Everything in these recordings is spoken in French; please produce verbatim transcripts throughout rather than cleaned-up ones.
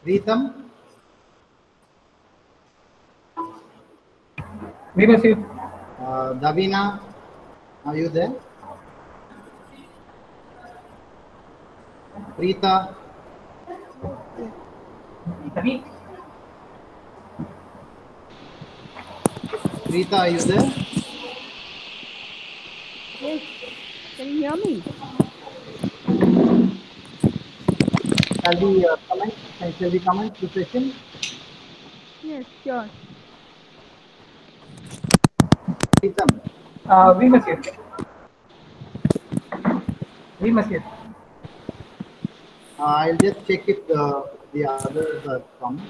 Pritham? Oui, monsieur. Uh, Davina, are you there? Preeta? Preeta, are you there? Yes. Can you hear me? Shall we uh, comment? Shall we comment the session? Yes, sure. Preetham? Uh, oui, monsieur. Oui, monsieur. Uh, I'll just check if uh, the others are come.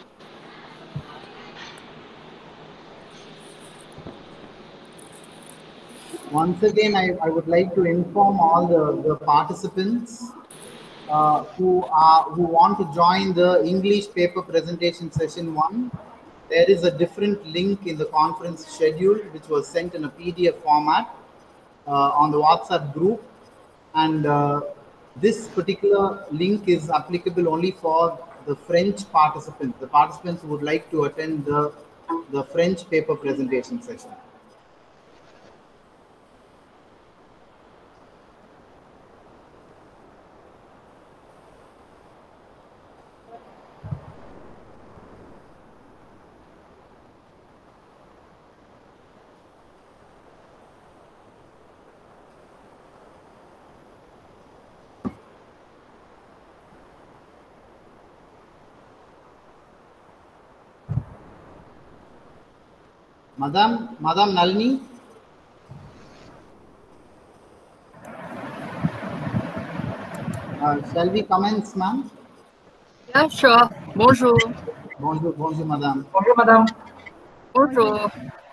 Once again, I, I would like to inform all the, the participants uh, who are who want to join the English paper presentation session one. There is a different link in the conference schedule which was sent in a P D F format uh, on the WhatsApp group, and uh, this particular link is applicable only for the French participants, the participants who would like to attend the, the French paper presentation session. Madam, Madam Nalini? Uh, shall we commence, ma'am? Yeah, sure. Bonjour. Bonjour, bonjour, madame. Bonjour, madame. Bonjour.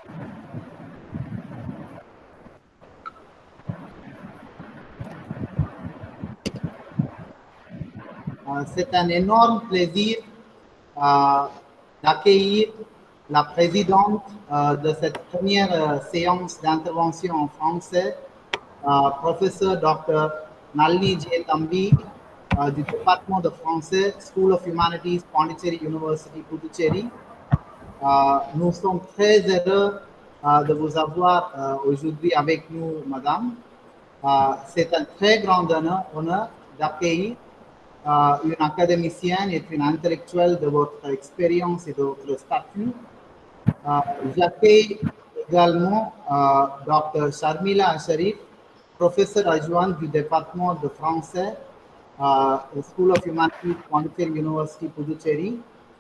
Euh, c'est un énorme plaisir euh, d'accueillir la présidente euh, de cette première euh, séance d'intervention en français, euh, professeur docteur Nalini J. Thambi euh, du département de français, School of Humanities, Pondicherry University, Puducherry. Euh, nous sommes très heureux euh, de vous avoir euh, aujourd'hui avec nous, madame. Euh, c'est un très grand honneur, honneur d'accueillir euh, une académicienne et une intellectuelle de votre expérience et de votre statut. Euh, J'accueille également euh, docteur Sharmila Sharif, professeur adjoint du département de français, euh, School of Humanities, Pondicherry University, Puducherry.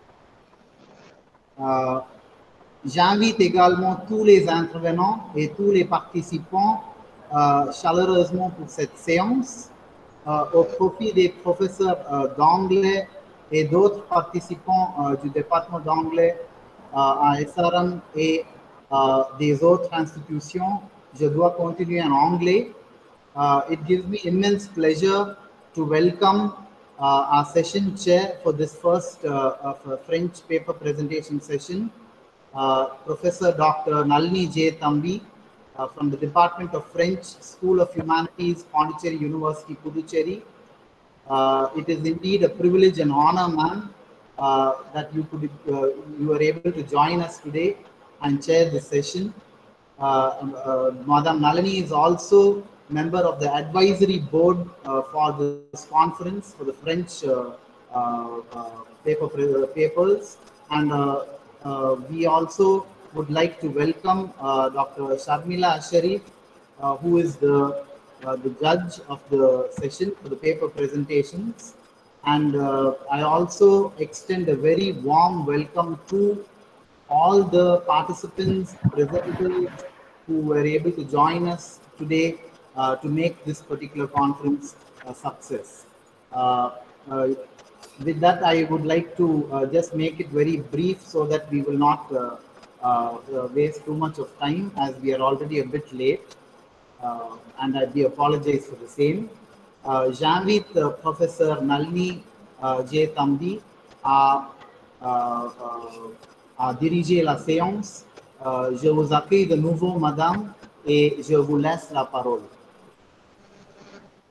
Euh, J'invite également tous les intervenants et tous les participants euh, chaleureusement pour cette séance euh, au profit des professeurs euh, d'anglais et d'autres participants euh, du département d'anglais euh, à S R M et euh, des autres institutions. Je dois continuer en anglais. Uh, it gives me immense pleasure to welcome uh, our session chair for this first uh, of a French paper presentation session, uh, Professor Doctor Nalini J. Thambi uh, from the Department of French, School of Humanities, Pondicherry University, Puducherry. Uh, it is indeed a privilege and honor, ma'am, uh, that you could uh, you were able to join us today and chair this session. Uh, uh, Madam Nalini is also member of the advisory board uh, for this conference for the French uh, uh, uh, paper papers, and uh, uh, we also would like to welcome uh, Doctor Sharmila Sharif, uh, who is the uh, the judge of the session for the paper presentations, and uh, I also extend a very warm welcome to all the participants, presenters who were able to join us today uh, to make this particular conference a success. Uh, uh, with that, I would like to uh, just make it very brief so that we will not uh, uh, waste too much of time, as we are already a bit late, uh, and I do apologize for the same. Uh, J'invite uh, Professor Nalini uh, J. Thambi à, à, à diriger la séance. Euh, je vous accueille de nouveau, madame, et je vous laisse la parole.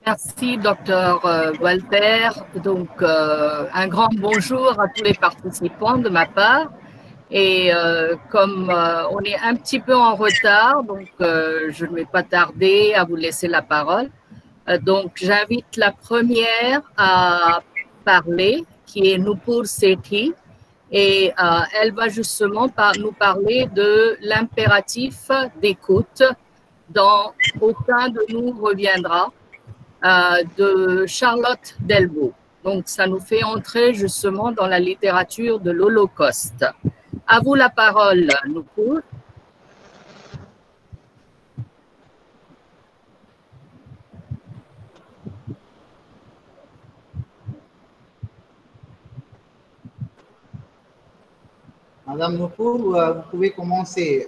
Merci, docteur euh, Walter. Donc, euh, un grand bonjour à tous les participants de ma part. Et euh, comme euh, on est un petit peu en retard, donc euh, je ne vais pas tarder à vous laisser la parole. Euh, donc, j'invite la première à parler, qui est Nupur Sethi. Et euh, elle va justement par, nous parler de l'impératif d'écoute dont aucun de nous reviendra, euh, de Charlotte Delvaux. Donc, ça nous fait entrer justement dans la littérature de l'Holocauste. À vous la parole, Nupur. Madame Nupur, vous pouvez commencer.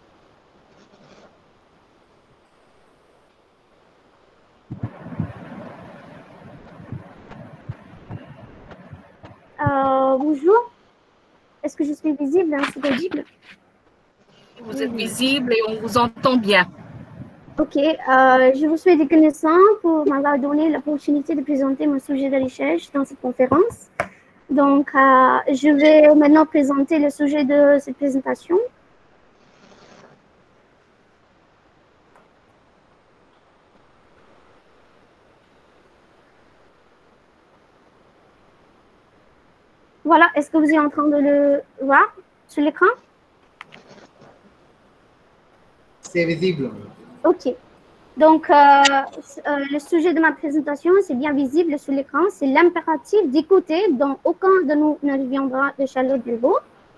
Euh, bonjour. Est-ce que je suis visible? C'est audible? Vous êtes visible et on vous entend bien. Ok. Euh, je vous suis reconnaissant pour m'avoir donné l'opportunité de présenter mon sujet de recherche dans cette conférence. Donc, euh, je vais maintenant présenter le sujet de cette présentation. Voilà, est-ce que vous êtes en train de le voir sur l'écran? C'est visible. Ok. Donc, euh, euh, le sujet de ma présentation, c'est bien visible sur l'écran, c'est l'impératif d'écouter dont aucun de nous ne reviendra de Charlotte Delvaux.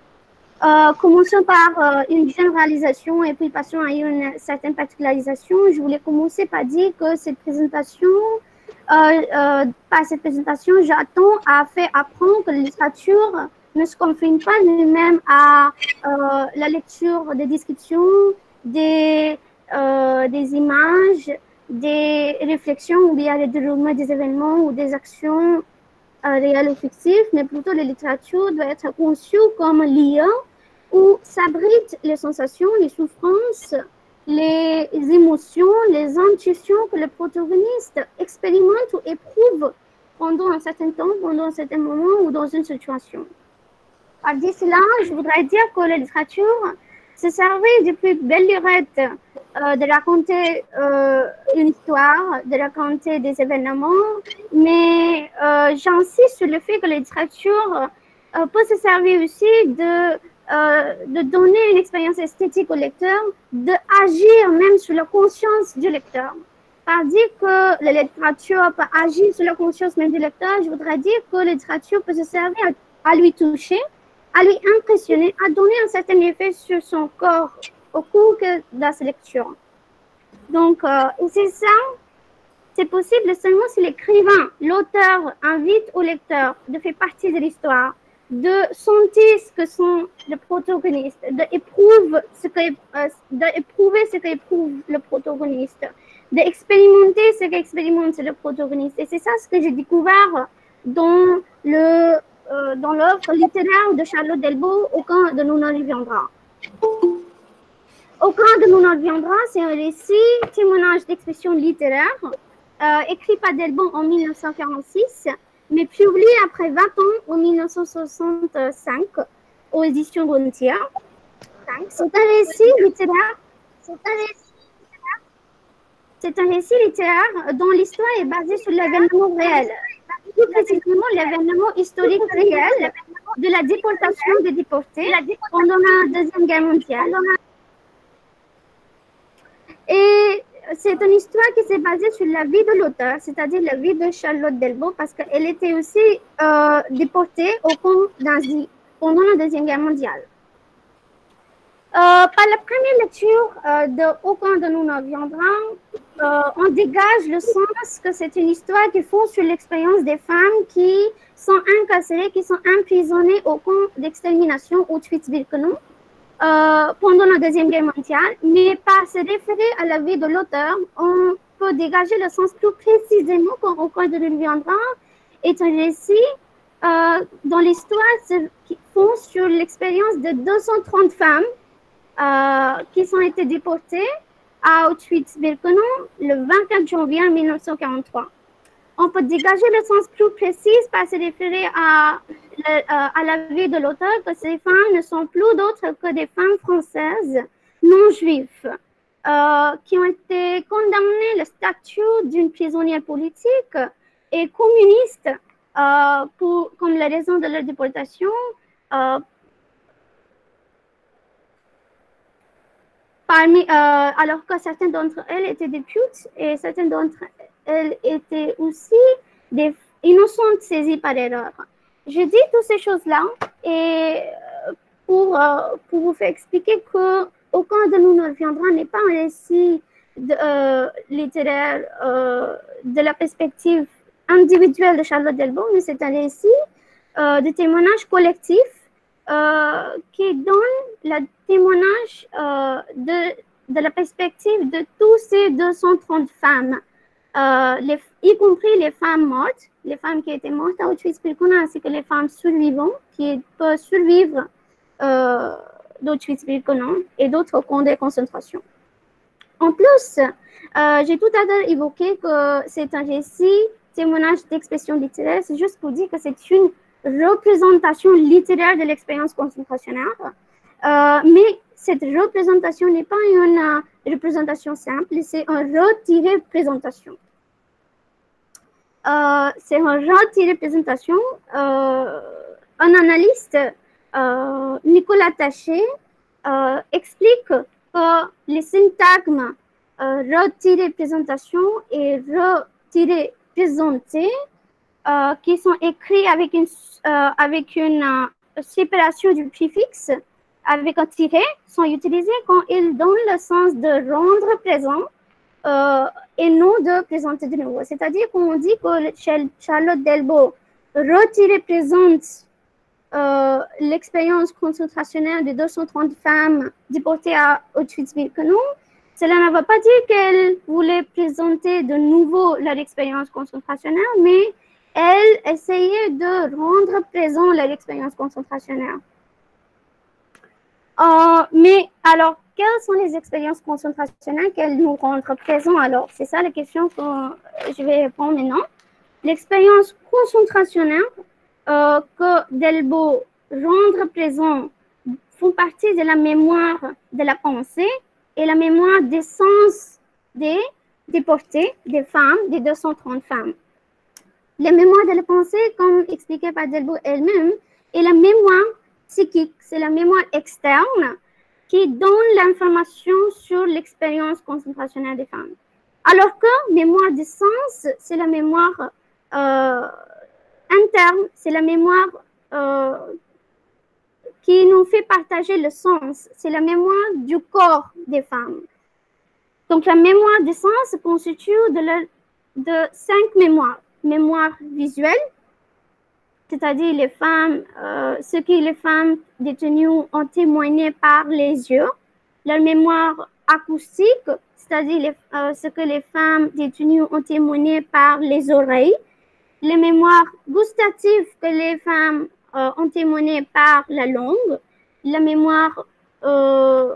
Euh, commençons par euh, une généralisation et puis passons à une certaine particularisation. Je voulais commencer par dire que cette présentation, euh, euh, par cette présentation, j'attends à faire apprendre que la littérature ne se confine pas lui-même à euh, la lecture des descriptions, des, euh, des images, des réflexions ou bien des déroulements des événements ou des actions euh, réelles ou fictives, mais plutôt la littérature doit être conçue comme lieu où s'abritent les sensations, les souffrances, les émotions, les intuitions que le protagoniste expérimente ou éprouve pendant un certain temps, pendant un certain moment ou dans une situation. Par dire cela, je voudrais dire que la littérature se servait depuis belle lurette euh, de raconter euh, une histoire, de raconter des événements, mais euh, j'insiste sur le fait que la littérature euh, peut se servir aussi de Euh, de donner une expérience esthétique au lecteur, d'agir même sur la conscience du lecteur. Par dire que la littérature peut agir sur la conscience même du lecteur, je voudrais dire que la littérature peut se servir à, à lui toucher, à lui impressionner, à donner un certain effet sur son corps au cours de sa lecture. Donc, euh, et c'est ça, c'est possible seulement si l'écrivain, l'auteur invite au lecteur de faire partie de l'histoire, de sentir ce que sont les protagonistes, d'éprouver ce que, euh, d'éprouver ce qu'éprouve le protagoniste, d'expérimenter ce qu'expérimente le protagoniste. Et c'est ça ce que j'ai découvert dans le euh, dans l'œuvre littéraire de Charlotte Delvaux, Aucun de nous n'en reviendra. Aucun de nous n'en reviendra, c'est un récit, témoignage d'expression littéraire, euh, écrit par Delvaux en mille neuf cent quarante-six, mais publié après vingt ans en mille neuf cent soixante-cinq aux éditions Gontier. C'est un récit littéraire. C'est un récit littéraire. C'est un récit littéraire dont l'histoire est basée sur l'événement réel, plus précisément l'événement historique réel de la déportation des déportés pendant la Deuxième Guerre mondiale. Et c'est une histoire qui s'est basée sur la vie de l'auteur, c'est-à-dire la vie de Charlotte Delvaux, parce qu'elle était aussi euh, déportée au camp nazi pendant la Deuxième Guerre mondiale. Euh, par la première lecture euh, de Aucun de nous n'en viendra, euh, on dégage le sens que c'est une histoire qui fonde sur l'expérience des femmes qui sont incarcérées, qui sont emprisonnées au camp d'extermination Auschwitz-Birkenau. Euh, pendant la Deuxième Guerre mondiale, mais par se référer à la vie de l'auteur, on peut dégager le sens plus précisément quand Aucun de nous viendra est un récit euh, dont l'histoire se fonde sur l'expérience de deux cent trente femmes euh, qui ont été déportées à Auschwitz-Birkenau le vingt-quatre janvier mille neuf cent quarante-trois. On peut dégager le sens plus précis par se référer à, à la vie de l'auteur que ces femmes ne sont plus d'autres que des femmes françaises non juives euh, qui ont été condamnées au statut d'une prisonnière politique et communiste euh, pour, comme la raison de leur déportation. Euh, parmi, euh, alors que certaines d'entre elles étaient des putes et certaines d'entre elles étaient aussi des innocentes saisies par erreur. Je dis toutes ces choses-là et pour, euh, pour vous faire expliquer qu'aucun de nous ne reviendra n'est pas un récit de, euh, littéraire euh, de la perspective individuelle de Charlotte Delbo, mais c'est un récit euh, de témoignage collectif euh, qui donne le témoignage euh, de, de la perspective de tous ces deux cent trente femmes, euh, les, y compris les femmes mortes, les femmes qui étaient mortes à Auschwitz-Birkenau, ainsi que les femmes survivantes qui peuvent survivre euh, d'Auschwitz-Birkenau et d'autres camps de concentration. En plus, euh, j'ai tout à l'heure évoqué que c'est un récit, témoignage d'expression littéraire, c'est juste pour dire que c'est une représentation littéraire de l'expérience concentrationnaire, euh, mais cette représentation n'est pas une uh, représentation simple, c'est une retirée présentation. Euh, c'est une retirée présentation. Euh, un analyste, euh, Nicolas Taché, euh, explique que les syntagmes euh, retirée présentation et retirée présenté euh, qui sont écrits avec une, euh, avec une euh, séparation du préfixe avec un tiret sont utilisés quand ils donnent le sens de rendre présent euh, et non de présenter de nouveau. C'est-à-dire qu'on dit que Charlotte Delbo retirée présente euh, l'expérience concentrationnelle de deux cent trente femmes déportées à Auschwitz-Birkenau. Cela ne veut pas dire qu'elle voulait présenter de nouveau leur expérience concentrationnelle, mais elle essayait de rendre présent leur expérience concentrationnelle. Euh, mais alors, quelles sont les expériences concentrationnelles qu'elles nous rendent présents? Alors, c'est ça la question que je vais répondre maintenant. L'expérience concentrationnelle euh, que Delbo rendre présent font partie de la mémoire de la pensée et la mémoire des sens des déportés, des femmes, des deux cent trente femmes. La mémoire de la pensée, comme expliqué par Delbo elle-même, est la mémoire psychique, c'est la mémoire externe qui donne l'information sur l'expérience concentrationnelle des femmes. Alors que mémoire du sens, c'est la mémoire euh, interne, c'est la mémoire euh, qui nous fait partager le sens, c'est la mémoire du corps des femmes. Donc la mémoire du sens se constitue de, la, de cinq mémoires. Mémoire visuelle, c'est-à-dire les femmes, euh, ce que les femmes détenues ont témoigné par les yeux. La mémoire acoustique, c'est-à-dire euh, ce que les femmes détenues ont témoigné par les oreilles. Les mémoires gustatives que les femmes euh, ont témoigné par la langue. La mémoire euh,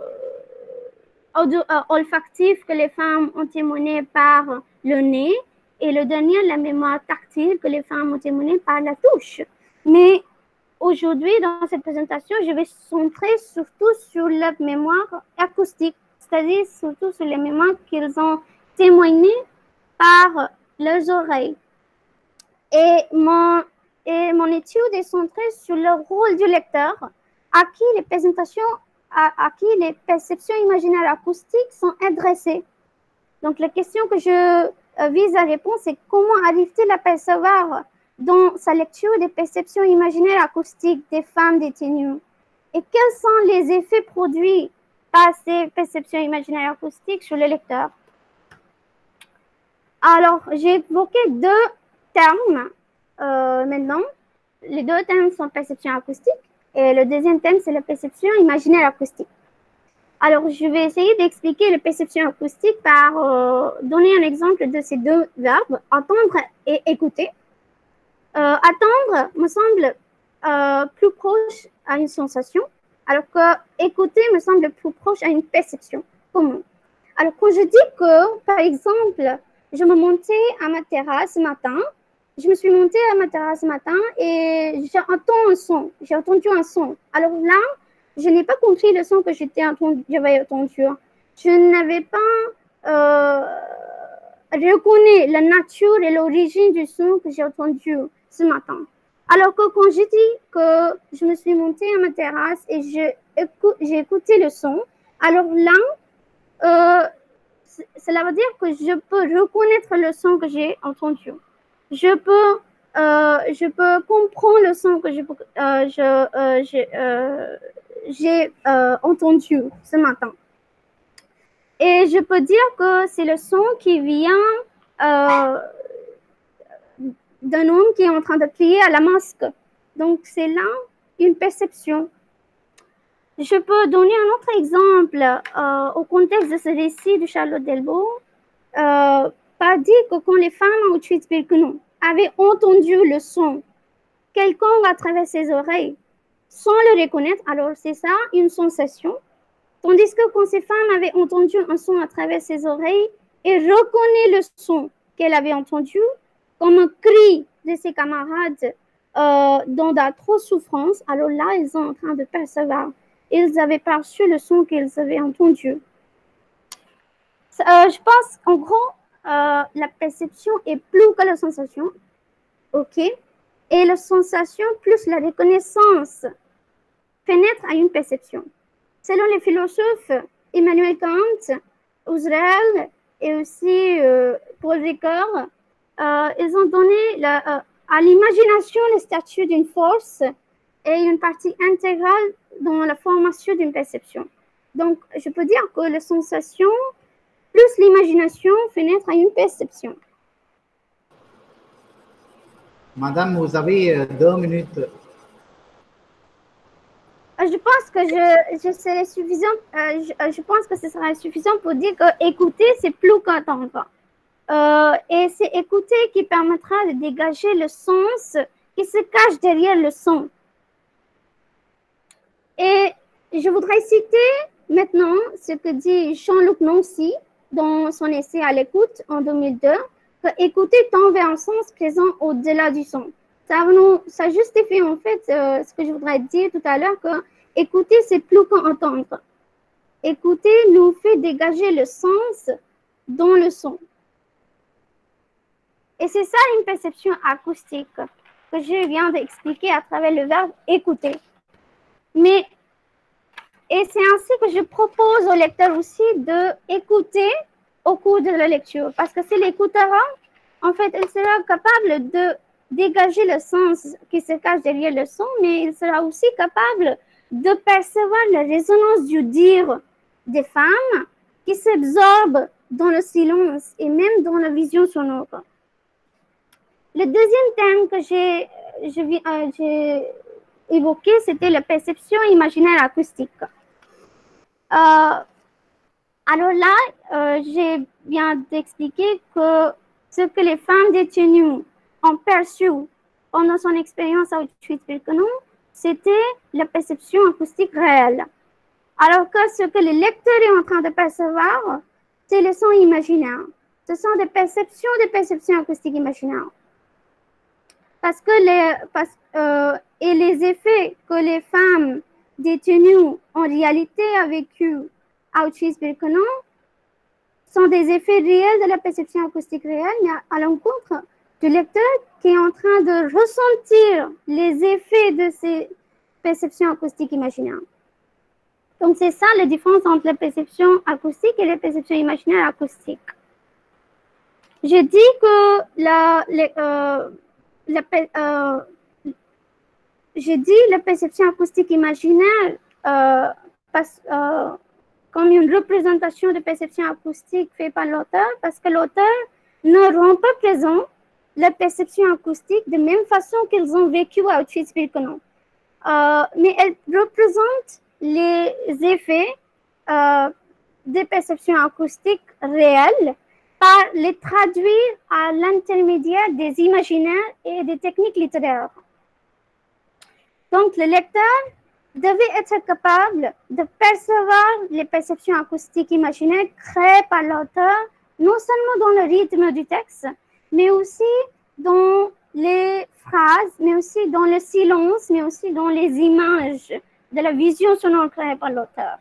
olfactive que les femmes ont témoigné par le nez. Et le dernier, la mémoire tactile que les femmes ont témoigné par la touche. Mais aujourd'hui, dans cette présentation, je vais centrer surtout sur la mémoire acoustique, c'est-à-dire surtout sur les mémoires qu'ils ont témoignées par leurs oreilles. Et mon, et mon étude est centrée sur le rôle du lecteur, à qui les présentations, à, à qui les perceptions imaginaires acoustiques sont adressées. Donc, la question que je vise à répondre, c'est comment arrive-t-il à percevoir dans sa lecture des perceptions imaginaires acoustiques des femmes détenues? Et quels sont les effets produits par ces perceptions imaginaires acoustiques sur le lecteur? Alors, j'ai évoqué deux termes euh, maintenant. Les deux termes sont perception acoustique et le deuxième thème, c'est la perception imaginaire acoustique. Alors, je vais essayer d'expliquer la perception acoustique par euh, donner un exemple de ces deux verbes, attendre et écouter. Euh, attendre me semble euh, plus proche à une sensation, alors que écouter me semble plus proche à une perception commune. Alors, quand je dis que, par exemple, je me montais à ma terrasse ce matin, je me suis montée à ma terrasse ce matin et j'ai entendu un son. J'ai entendu un son. Alors là, je n'ai pas compris le son que j'étais entendu, j'avais entendu. Je n'avais pas euh, reconnu la nature et l'origine du son que j'ai entendu ce matin. Alors que quand j'ai dit que je me suis montée à ma terrasse et j'ai écouté, écouté le son, alors là, euh, cela veut dire que je peux reconnaître le son que j'ai entendu. Je peux, euh, je peux comprendre le son que je, euh, je, euh, j'ai euh, j'ai, euh, entendu ce matin. Et je peux dire que c'est le son qui vient euh, d'un homme qui est en train de crier à la masque. Donc, c'est là une perception. Je peux donner un autre exemple euh, au contexte de ce récit de Charlotte Delbo. Euh, pas dire que quand les femmes à Auschwitz-Birkenau avaient entendu le son, quelqu'un à travers ses oreilles, sans le reconnaître, alors c'est ça, une sensation. Tandis que quand ces femmes avaient entendu un son à travers ses oreilles et reconnaît le son qu'elle avait entendu comme un cri de ses camarades euh, dans d'atroces souffrances, alors là, ils sont en train de percevoir. Ils avaient perçu le son qu'ils avaient entendu. Euh, je pense, en gros, euh, la perception est plus que la sensation. OK? Et la sensation plus la reconnaissance pénètre à une perception. Selon les philosophes Emmanuel Kant, Husserl et aussi euh, Paul Ricoeur, euh, ils ont donné la, euh, à l'imagination le statut d'une force et une partie intégrale dans la formation d'une perception. Donc, je peux dire que la sensation plus l'imagination pénètre à une perception. Madame, vous avez deux minutes. Je pense que je, je serai suffisant. Euh, je, je pense que ce sera suffisant pour dire que écouter, c'est plus qu'entendre. Euh, et c'est écouter qui permettra de dégager le sens qui se cache derrière le son. Et je voudrais citer maintenant ce que dit Jean-Luc Nancy dans son essai à l'écoute en deux mille deux, que écouter tend vers un sens présent au-delà du son. Ça, nous, ça justifie en fait euh, ce que je voudrais dire tout à l'heure, que écouter, c'est plus qu'entendre. Écouter nous fait dégager le sens dans le son. Et c'est ça une perception acoustique que je viens d'expliquer à travers le verbe écouter. Mais, et c'est ainsi que je propose au lecteur aussi d'écouter au cours de la lecture. Parce que s'il écoutera, en fait, il sera capable de dégager le sens qui se cache derrière le son, mais il sera aussi capable de percevoir la résonance du dire des femmes qui s'absorbent dans le silence et même dans la vision sonore. Le deuxième thème que j'ai euh, j'ai évoqué, c'était la perception imaginaire acoustique. Euh, alors là, euh, j'ai bien d'expliquer que ce que les femmes détenues ont perçu pendant son expérience à Auschwitz-Birkenau, c'était la perception acoustique réelle. Alors que ce que le lecteur est en train de percevoir, c'est le son imaginaire. Ce sont des perceptions, des perceptions acoustiques imaginaires. Parce que les, parce, euh, et les effets que les femmes détenues en réalité ont vécu à Auschwitz-Birkenau sont des effets réels de la perception acoustique réelle, mais à, à l'encontre du lecteur qui est en train de ressentir les effets de ces perceptions acoustiques imaginaires. Donc, c'est ça la différence entre la perception acoustique et la perception imaginaire acoustique. J'ai dit que la, la, euh, la, euh, j'ai dit la perception acoustique imaginaire euh, passe, euh, comme une représentation de perception acoustique faite par l'auteur, parce que l'auteur ne rend pas présent la perception acoustique de même façon qu'ils ont vécu à Auschwitz-Birkenau. Euh, mais elle représente les effets euh, des perceptions acoustiques réelles par les traduire à l'intermédiaire des imaginaires et des techniques littéraires. Donc, le lecteur devez être capable de percevoir les perceptions acoustiques imaginaires créées par l'auteur, non seulement dans le rythme du texte, mais aussi dans les phrases, mais aussi dans le silence, mais aussi dans les images de la vision sonore créée par l'auteur.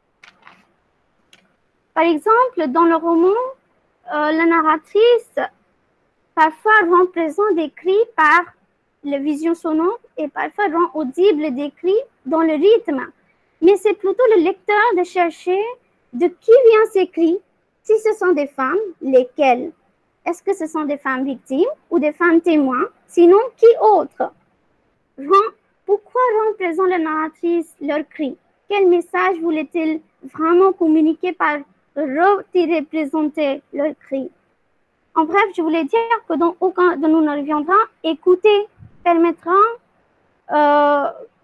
Par exemple, dans le roman, euh, la narratrice parfois rend présent des cris par la vision sonore et parfois rend audible des cris dans le rythme. Mais c'est plutôt le lecteur de chercher de qui viennent ces cris, si ce sont des femmes, lesquelles. Est-ce que ce sont des femmes victimes ou des femmes témoins? Sinon, qui autre? Pourquoi rend présent la narratrice leurs cris? Quel message voulait-il vraiment communiquer par représenter leurs cris? En bref, je voulais dire que dans aucun de nous ne reviendra, écouter permettra euh,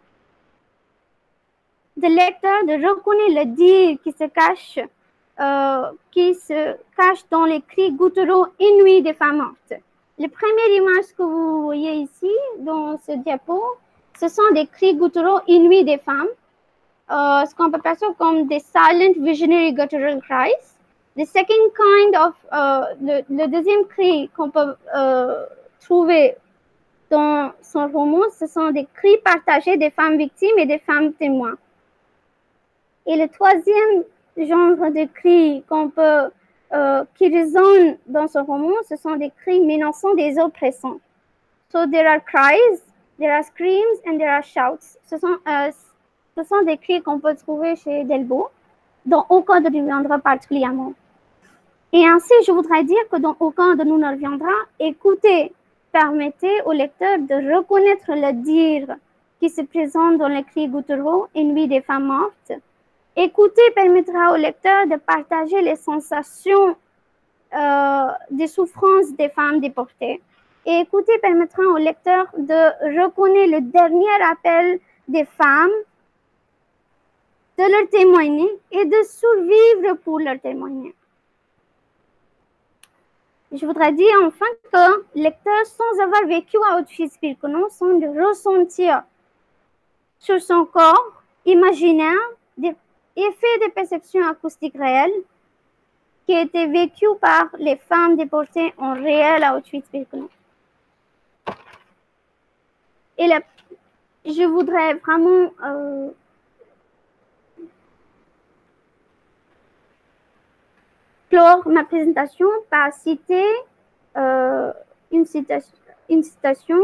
de lecteur de reconnaître le dire qui se cache Euh, qui se cache dans les cris gutturaux inouïs des femmes mortes. Les premières images que vous voyez ici, dans ce diapo, ce sont des cris gutturaux inouïs des femmes, euh, ce qu'on peut percevoir comme des silent visionary guttural cries. The second kind of, euh, le, le deuxième cri qu'on peut euh, trouver dans son roman, ce sont des cris partagés des femmes victimes et des femmes témoins. Et le troisième genre de cris qu'on peut, euh, qui résonnent dans ce roman, ce sont des cris menaçants des oppressants. So there are cries, there are screams and there are shouts. Ce sont, euh, ce sont des cris qu'on peut trouver chez Delbo, dont aucun de nous reviendra particulièrement. Et ainsi, je voudrais dire que dans aucun de nous ne reviendra, écouter permettait au lecteur de reconnaître le dire qui se présente dans les cris gutturaux inouïs des femmes mortes. Écouter permettra au lecteur de partager les sensations euh, des souffrances des femmes déportées. Et écouter permettra au lecteur de reconnaître le dernier appel des femmes, de leur témoigner et de survivre pour leur témoigner. Je voudrais dire enfin que le lecteur, sans avoir vécu à Auschwitz-Birkenau, sans de ressentir sur son corps imaginaire des effets de perception acoustique réelle qui étaient vécus par les femmes déportées en réel à Auschwitz-Birkenau. Et la, je voudrais vraiment euh, clore ma présentation par citer euh, une, citation, une citation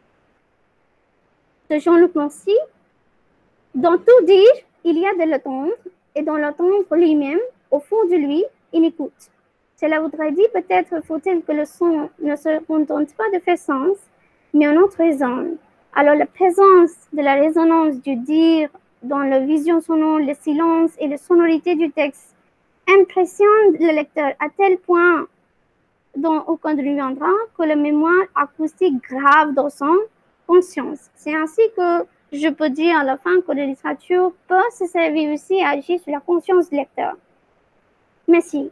de Jean-Luc Nancy. Dans tout dire, il y a de l'entendre, et dans l'entendre lui-même, au fond de lui, il écoute. Cela voudrait dire peut-être faut-il que le son ne se contente pas de faire sens, mais en autre raison. Alors la présence de la résonance du dire dans la vision sonore, le silence et la sonorité du texte impressionne le lecteur à tel point dont aucun ne lui viendra que la mémoire acoustique grave dans son conscience. C'est ainsi que je peux dire à la fin que la littérature peut se servir aussi et agir sur la conscience du lecteur. Merci.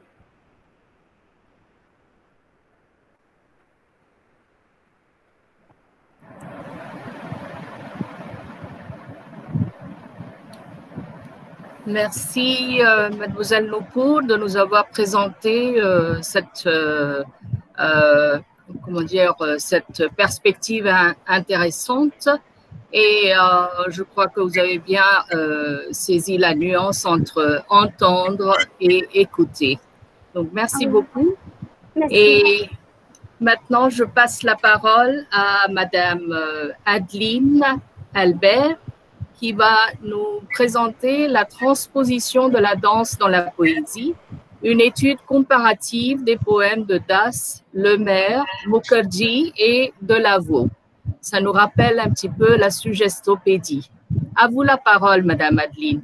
Merci, euh, Mademoiselle Nopur, de nous avoir présenté euh, cette, euh, euh, comment dire, cette perspective in- intéressante. Et euh, je crois que vous avez bien euh, saisi la nuance entre entendre et écouter. Donc, merci beaucoup. Merci. Et maintenant, je passe la parole à Madame euh, Adeline Albert, qui va nous présenter la transposition de la danse dans la poésie, une étude comparative des poèmes de Das, Lemaire, Mukherjee et Delaveau. Ça nous rappelle un petit peu la suggestopédie. À vous la parole, Madame Adeline.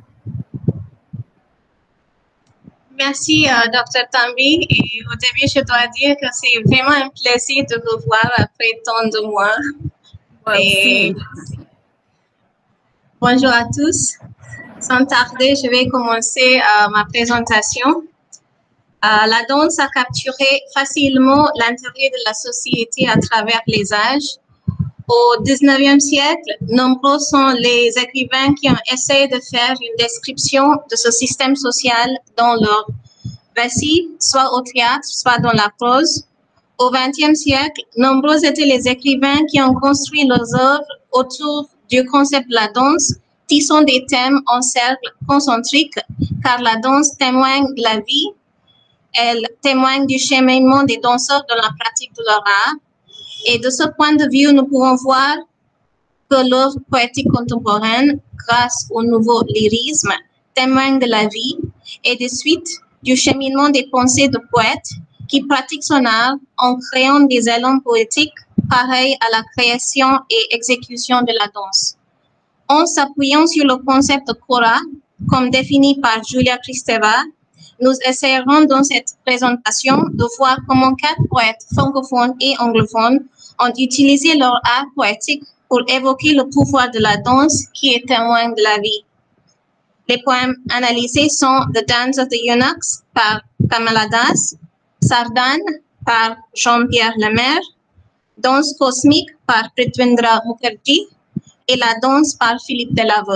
Merci, euh, docteur Tambi. Et au début, je dois dire que c'est vraiment un plaisir de vous voir après tant de mois. Merci. Et bonjour à tous. Sans tarder, je vais commencer euh, ma présentation. Euh, la danse a capturé facilement l'intérêt de la société à travers les âges. Au dix-neuvième siècle, nombreux sont les écrivains qui ont essayé de faire une description de ce système social dans leurs récits, soit au théâtre, soit dans la prose. Au vingtième siècle, nombreux étaient les écrivains qui ont construit leurs œuvres autour du concept de la danse, tissant des thèmes en cercle concentrique, car la danse témoigne de la vie, elle témoigne du cheminement des danseurs dans la pratique de leur art. Et de ce point de vue, nous pouvons voir que l'œuvre poétique contemporaine, grâce au nouveau lyrisme, témoigne de la vie et de suite du cheminement des pensées de poètes qui pratiquent son art en créant des élans poétiques pareils à la création et exécution de la danse. En s'appuyant sur le concept de kora, comme défini par Julia Kristeva, nous essayerons dans cette présentation de voir comment quatre poètes francophones et anglophones ont utilisé leur art poétique pour évoquer le pouvoir de la danse qui est témoin de la vie. Les poèmes analysés sont The Dance of the Eunuchs par Kamala Das, Sardane par Jean-Pierre Lemaire, Danse cosmique par Prithwindra Mukherjee et La danse par Philippe Delaveux.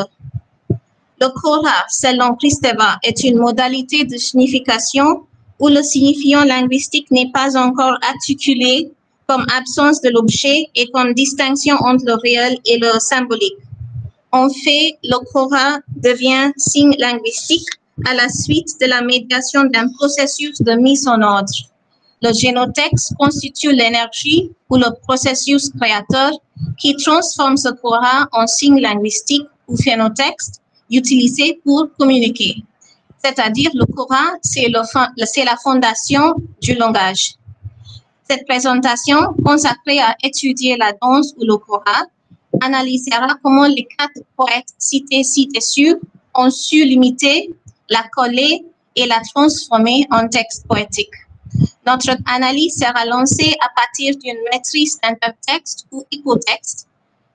Le kora, selon Kristeva, est une modalité de signification où le signifiant linguistique n'est pas encore articulé comme absence de l'objet et comme distinction entre le réel et le symbolique. En fait, le kora devient signe linguistique à la suite de la médiation d'un processus de mise en ordre. Le génotexte constitue l'énergie ou le processus créateur qui transforme ce kora en signe linguistique ou phénotexte utilisé pour communiquer. C'est-à-dire, le kora, c'est la fondation du langage. Cette présentation, consacrée à étudier la danse ou le kora, analysera comment les quatre poètes cités ci-dessus ont su limiter, la coller et la transformer en texte poétique. Notre analyse sera lancée à partir d'une maîtrise d'intertexte ou hypotexte,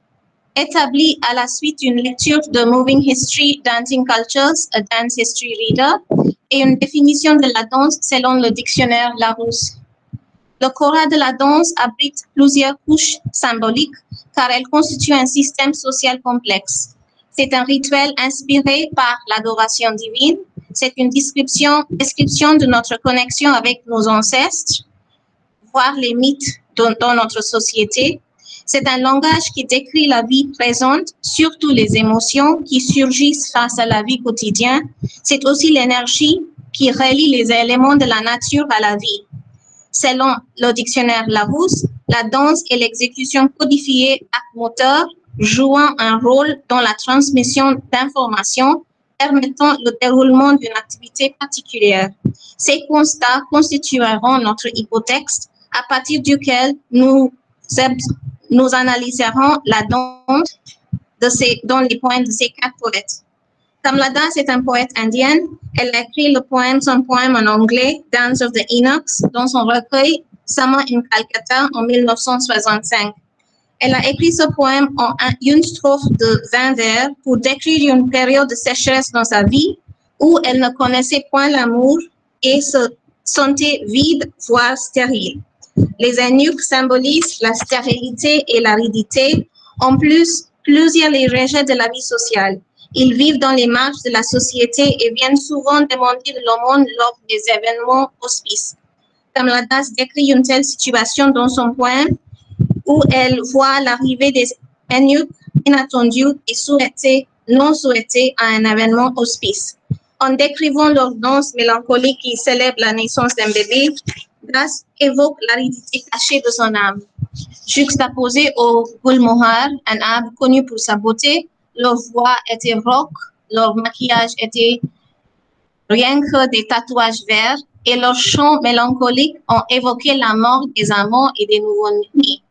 établie à la suite d'une lecture de Moving History, Dancing Cultures, a Dance History Reader, et une définition de la danse selon le dictionnaire Larousse. Le kora de la danse abrite plusieurs couches symboliques car elle constitue un système social complexe. C'est un rituel inspiré par l'adoration divine. C'est une description, description de notre connexion avec nos ancêtres, voire les mythes dans, dans notre société. C'est un langage qui décrit la vie présente, surtout les émotions qui surgissent face à la vie quotidienne. C'est aussi l'énergie qui relie les éléments de la nature à la vie. Selon le dictionnaire Larousse, la danse est l'exécution codifiée d'actes moteurs jouant un rôle dans la transmission d'informations permettant le déroulement d'une activité particulière. Ces constats constitueront notre hypotexte à partir duquel nous, nous analyserons la danse de ces, dans les poèmes de ces quatre poètes. Kamala Das est un poète indienne. Elle a écrit le poème, son poème en anglais, Dance of the Eunuchs, dans son recueil Summer in Calcutta en mille neuf cent soixante-cinq. Elle a écrit ce poème en un, une strophe de vingt vers pour décrire une période de sécheresse dans sa vie où elle ne connaissait point l'amour et se sentait vide, voire stérile. Les eunuques symbolisent la stérilité et l'aridité. En plus, plusieurs les rejettent de la vie sociale. Ils vivent dans les marges de la société et viennent souvent demander de l'aumône lors des événements auspices. Kamala Das décrit une telle situation dans son poème où elle voit l'arrivée des eunuques inattendus et souhaités, non souhaités à un événement auspice. En décrivant leur danse mélancolique qui célèbre la naissance d'un bébé, Das évoque l'aridité cachée de son âme. Juxtaposée au gulmohar, un arbre connu pour sa beauté, leur voix était rauque, leur maquillage était rien que des tatouages verts et leurs chants mélancoliques ont évoqué la mort des amants et des nouveau-nés.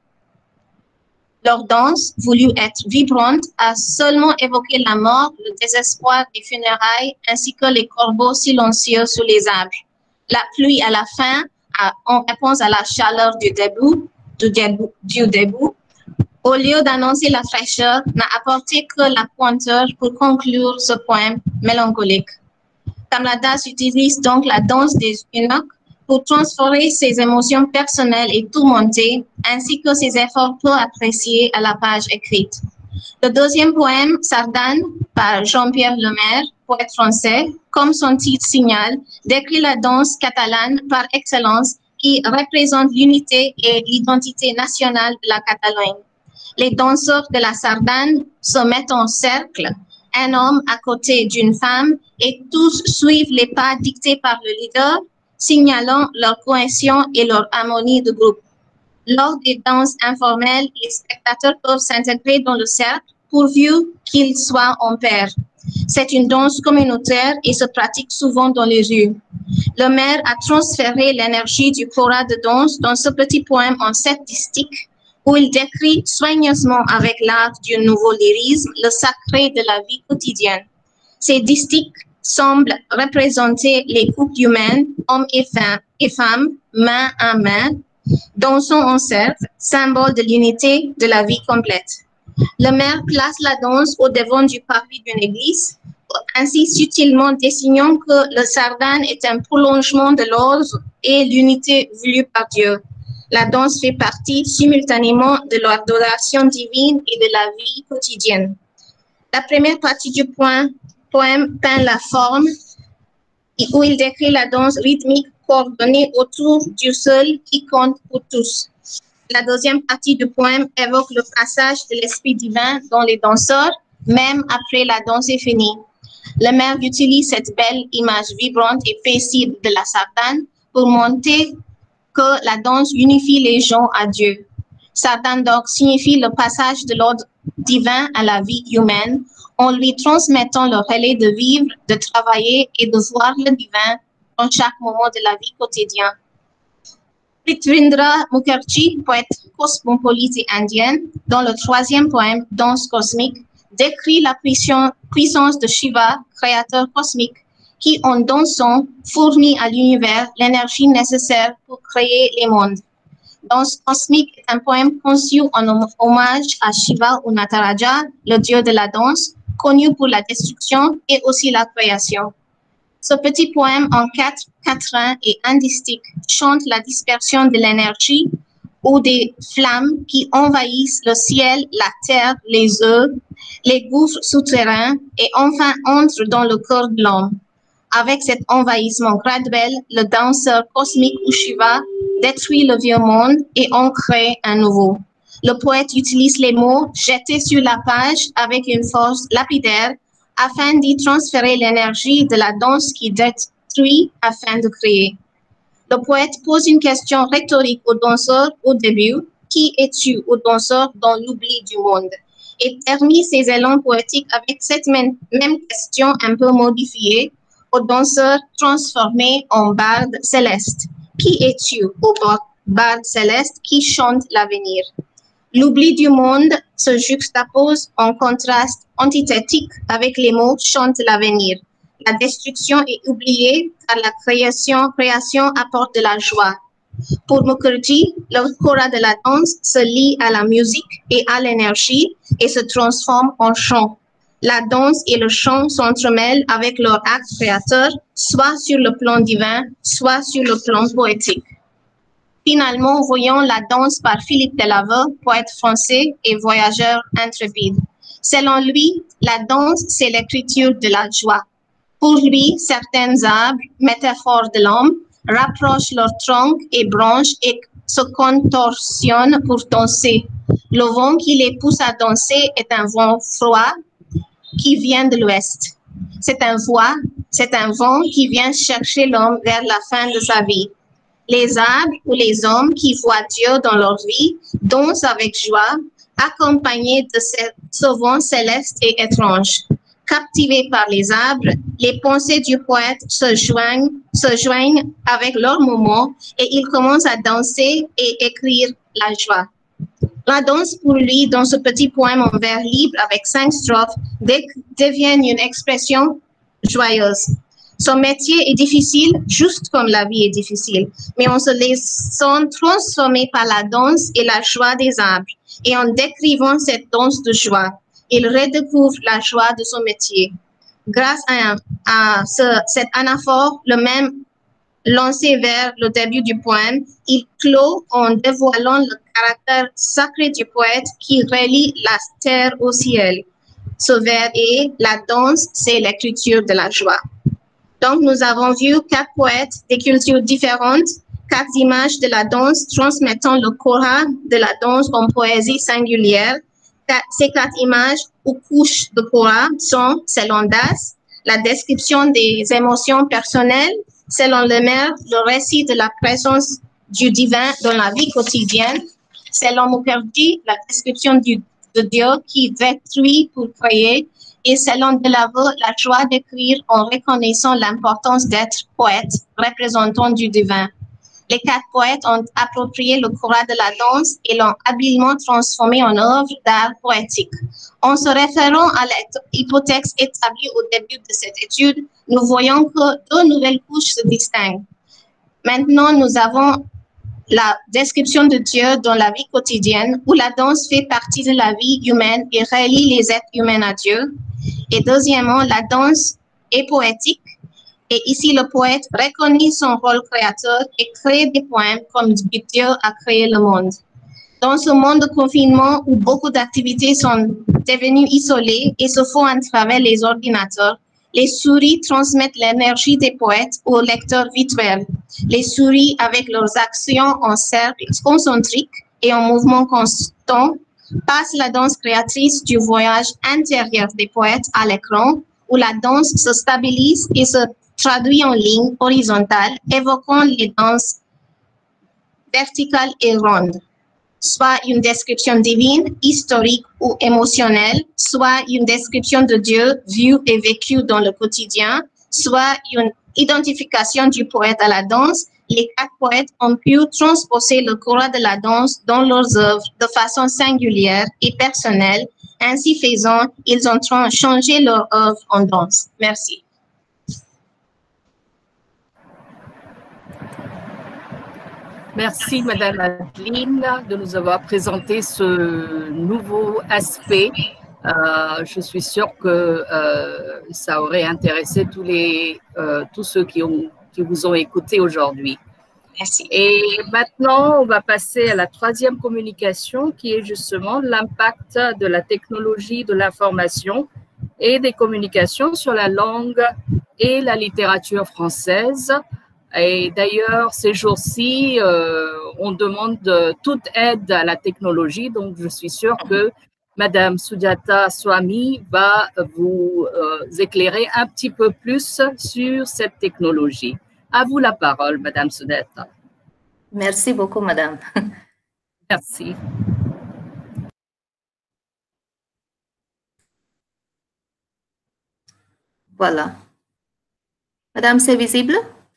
Leur danse, voulue être vibrante, a seulement évoqué la mort, le désespoir des funérailles ainsi que les corbeaux silencieux sous les arbres. La pluie à la fin, a, en réponse à la chaleur du début, du début, du début au lieu d'annoncer la fraîcheur, n'a apporté que la pointeur pour conclure ce poème mélancolique. Kamala Das utilise donc la danse des eunuques pour transformer ses émotions personnelles et tourmentées, ainsi que ses efforts peu appréciés à la page écrite. Le deuxième poème, Sardane, par Jean-Pierre Lemaire, poète français, comme son titre signale, décrit la danse catalane par excellence qui représente l'unité et l'identité nationale de la Catalogne. Les danseurs de la Sardane se mettent en cercle, un homme à côté d'une femme, et tous suivent les pas dictés par le leader, signalant leur cohésion et leur harmonie de groupe. Lors des danses informelles, les spectateurs peuvent s'intégrer dans le cercle pourvu qu'ils soient en paire. C'est une danse communautaire et se pratique souvent dans les rues. Le maire a transféré l'énergie du choral de danse dans ce petit poème en sept distiques où il décrit soigneusement avec l'art du nouveau lyrisme le sacré de la vie quotidienne. Ces distiques semblent représenter les couples humains, hommes et femmes, et femmes, main à main, dansant en cercle, symbole de l'unité de la vie complète. Le maire place la danse au devant du parvis d'une église, ainsi subtilement désignant que le sardane est un prolongement de l'ordre et l'unité voulue par Dieu. La danse fait partie simultanément de l'adoration divine et de la vie quotidienne. La première partie du poème, poème peint la forme où il décrit la danse rythmique coordonnée autour du seul qui compte pour tous. La deuxième partie du poème évoque le passage de l'esprit divin dans les danseurs, même après la danse est finie. Le maire utilise cette belle image vibrante et paisible de la sardane pour montrer que la danse unifie les gens à Dieu. Sardane donc signifie le passage de l'ordre divin à la vie humaine en lui transmettant le relais de vivre, de travailler et de voir le divin dans chaque moment de la vie quotidienne. Prithvirendra Mukherjee, poète cosmopolite et indienne, dans le troisième poème « Danse cosmique », décrit la puissance de Shiva, créateur cosmique, qui, en dansant, fournit à l'univers l'énergie nécessaire pour créer les mondes. Danse cosmique est un poème conçu en hommage à Shiva ou Nataraja, le dieu de la danse, connu pour la destruction et aussi la création. Ce petit poème en quatre quatrains et un distique chante la dispersion de l'énergie ou des flammes qui envahissent le ciel, la terre, les eaux, les gouffres souterrains et enfin entrent dans le corps de l'homme. Avec cet envahissement graduel, le danseur cosmique ou Shiva détruit le vieux monde et en crée un nouveau. Le poète utilise les mots jetés sur la page avec une force lapidaire afin d'y transférer l'énergie de la danse qui détruit afin de créer. Le poète pose une question rhétorique au danseur au début. Qui es-tu au danseur dans l'oubli du monde? Et termine ses élans poétiques avec cette même, même question un peu modifiée au danseur transformé en barde céleste. Qui es-tu au barde céleste qui chante l'avenir? L'oubli du monde se juxtapose en contraste antithétique avec les mots « chante l'avenir ». La destruction est oubliée car la création, création apporte de la joie. Pour Mukherjee, le choral de la danse se lie à la musique et à l'énergie et se transforme en chant. La danse et le chant s'entremêlent avec leur acte créateur, soit sur le plan divin, soit sur le plan poétique. Finalement, voyons la danse par Philippe Delaveux, poète français et voyageur intrépide. Selon lui, la danse, c'est l'écriture de la joie. Pour lui, certains arbres, métaphores de l'homme, rapprochent leurs troncs et branches et se contorsionnent pour danser. Le vent qui les pousse à danser est un vent froid qui vient de l'ouest. C'est un vent, c'est un vent qui vient chercher l'homme vers la fin de sa vie. Les arbres ou les hommes qui voient Dieu dans leur vie dansent avec joie, accompagnés de ce vent céleste et étrange. Captivés par les arbres, les pensées du poète se joignent, se joignent avec leur mouvement et il commence à danser et écrire la joie. La danse pour lui, dans ce petit poème en vers libre avec cinq strophes, devient une expression joyeuse. Son métier est difficile, juste comme la vie est difficile, mais en se laissant transformer par la danse et la joie des arbres, et en décrivant cette danse de joie, il redécouvre la joie de son métier. Grâce à, à ce, cette anaphore, le même lancé vers le début du poème, il clôt en dévoilant le caractère sacré du poète qui relie la terre au ciel. Ce vers est la danse, c'est l'écriture de la joie. Donc, nous avons vu quatre poètes des cultures différentes, quatre images de la danse transmettant le cora de la danse en poésie singulière. Ces quatre images ou couches de cora sont, selon Das, la description des émotions personnelles, selon Lemaire, le récit de la présence du divin dans la vie quotidienne, selon Mukherjee, la description du, de Dieu qui détruit pour créer, et selon Delaveau, la joie d'écrire en reconnaissant l'importance d'être poète, représentant du divin. Les quatre poètes ont approprié le cora de la danse et l'ont habilement transformé en œuvre d'art poétique. En se référant à l'hypothèse établie au début de cette étude, nous voyons que deux nouvelles couches se distinguent. Maintenant, nous avons la description de Dieu dans la vie quotidienne, où la danse fait partie de la vie humaine et relie les êtres humains à Dieu. Et deuxièmement, la danse est poétique. Et ici, le poète reconnaît son rôle créateur et crée des poèmes comme Dieu a créé le monde. Dans ce monde de confinement où beaucoup d'activités sont devenues isolées et se font à travers les ordinateurs, les souris transmettent l'énergie des poètes aux lecteurs virtuels. Les souris, avec leurs actions en cercle concentrique et en mouvement constant, passent la danse créatrice du voyage intérieur des poètes à l'écran, où la danse se stabilise et se traduit en ligne horizontale, évoquant les danses verticales et rondes, soit une description divine, historique ou émotionnelle, soit une description de Dieu vue et vécue dans le quotidien, soit une identification du poète à la danse. Les quatre poètes ont pu transposer le cora de la danse dans leurs œuvres de façon singulière et personnelle. Ainsi faisant, ils ont changé leur œuvre en danse. Merci. Merci, Madame Adeline, de nous avoir présenté ce nouveau aspect. Euh, je suis sûre que euh, ça aurait intéressé tous, les, euh, tous ceux qui, ont, qui vous ont écouté aujourd'hui. Merci. Et maintenant, on va passer à la troisième communication, qui est justement l'impact de la technologie de l'information et des communications sur la langue et la littérature française. Et d'ailleurs, ces jours-ci, euh, on demande de toute aide à la technologie, donc je suis sûre que Madame Sujata Swami va vous euh, éclairer un petit peu plus sur cette technologie. À vous la parole, Madame Sujata. Merci beaucoup, Madame. Merci. Voilà. Madame, c'est visible?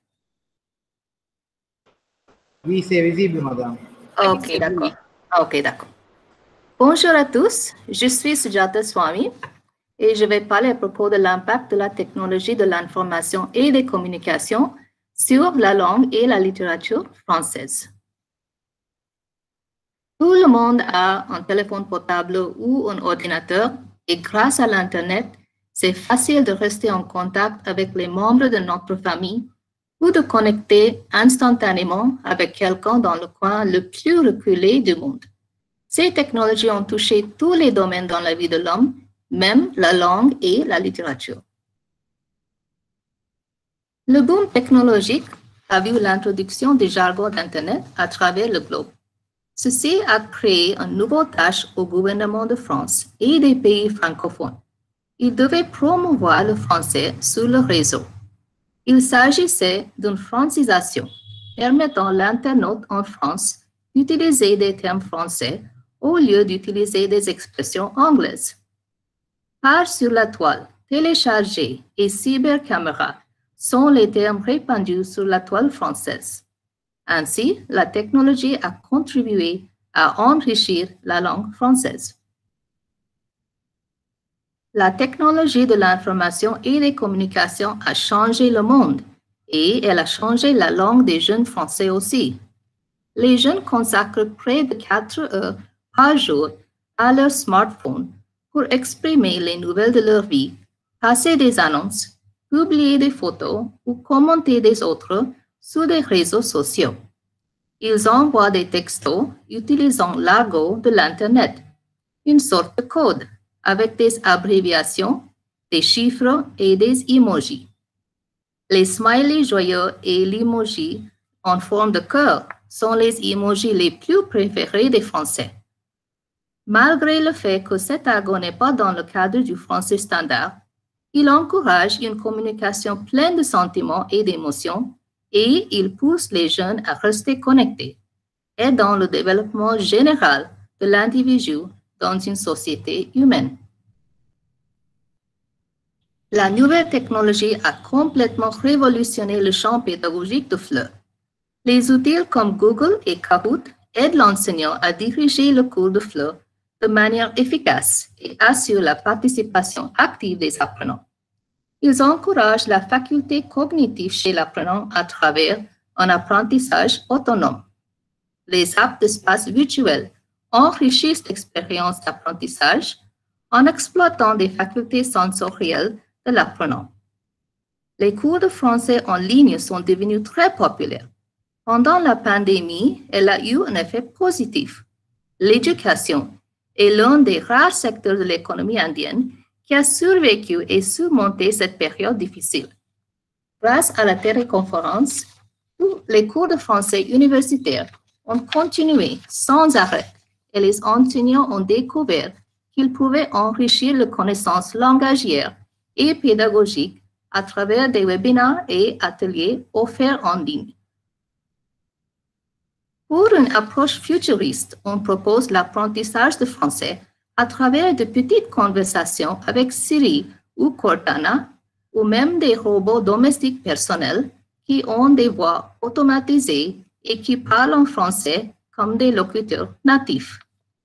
Oui, c'est visible, madame. Ok, d'accord. Ok, d'accord. Bonjour à tous, je suis Sujata Swami et je vais parler à propos de l'impact de la technologie de l'information et des communications sur la langue et la littérature française. Tout le monde a un téléphone portable ou un ordinateur et grâce à l'Internet, c'est facile de rester en contact avec les membres de notre famille ou de connecter instantanément avec quelqu'un dans le coin le plus reculé du monde. Ces technologies ont touché tous les domaines dans la vie de l'homme, même la langue et la littérature. Le boom technologique a vu l'introduction du jargon d'Internet à travers le globe. Ceci a créé une nouvelle tâche au gouvernement de France et des pays francophones. Ils devaient promouvoir le français sur le réseau. Il s'agissait d'une francisation permettant à l'internaute en France d'utiliser des termes français au lieu d'utiliser des expressions anglaises. Art sur la toile, télécharger et cybercaméra sont les termes répandus sur la toile française. Ainsi, la technologie a contribué à enrichir la langue française. La technologie de l'information et des communications a changé le monde et elle a changé la langue des jeunes Français aussi. Les jeunes consacrent près de quatre heures par jour à leur smartphone pour exprimer les nouvelles de leur vie, passer des annonces, publier des photos ou commenter des autres sur des réseaux sociaux. Ils envoient des textos utilisant l'argot de l'Internet, une sorte de code avec des abréviations, des chiffres et des emojis. Les smileys joyeux et l'emoji en forme de cœur sont les emojis les plus préférés des Français. Malgré le fait que cet argot n'est pas dans le cadre du français standard, il encourage une communication pleine de sentiments et d'émotions et il pousse les jeunes à rester connectés, aidant le développement général de l'individu dans une société humaine. La nouvelle technologie a complètement révolutionné le champ pédagogique de F L E. Les outils comme Google et Kahoot aident l'enseignant à diriger le cours de F L E de manière efficace et assurent la participation active des apprenants. Ils encouragent la faculté cognitive chez l'apprenant à travers un apprentissage autonome. Les apps d'espace virtuel enrichissent l'expérience d'apprentissage en exploitant des facultés sensorielles de l'apprenant. Les cours de français en ligne sont devenus très populaires. Pendant la pandémie, elle a eu un effet positif. L'éducation est l'un des rares secteurs de l'économie indienne qui a survécu et surmonté cette période difficile. Grâce à la téléconférence, tous les cours de français universitaires ont continué sans arrêt et les enseignants ont découvert qu'ils pouvaient enrichir les connaissances langagières et pédagogiques à travers des webinaires et ateliers offerts en ligne. Pour une approche futuriste, on propose l'apprentissage de français à travers de petites conversations avec Siri ou Cortana, ou même des robots domestiques personnels qui ont des voix automatisées et qui parlent en français comme des locuteurs natifs.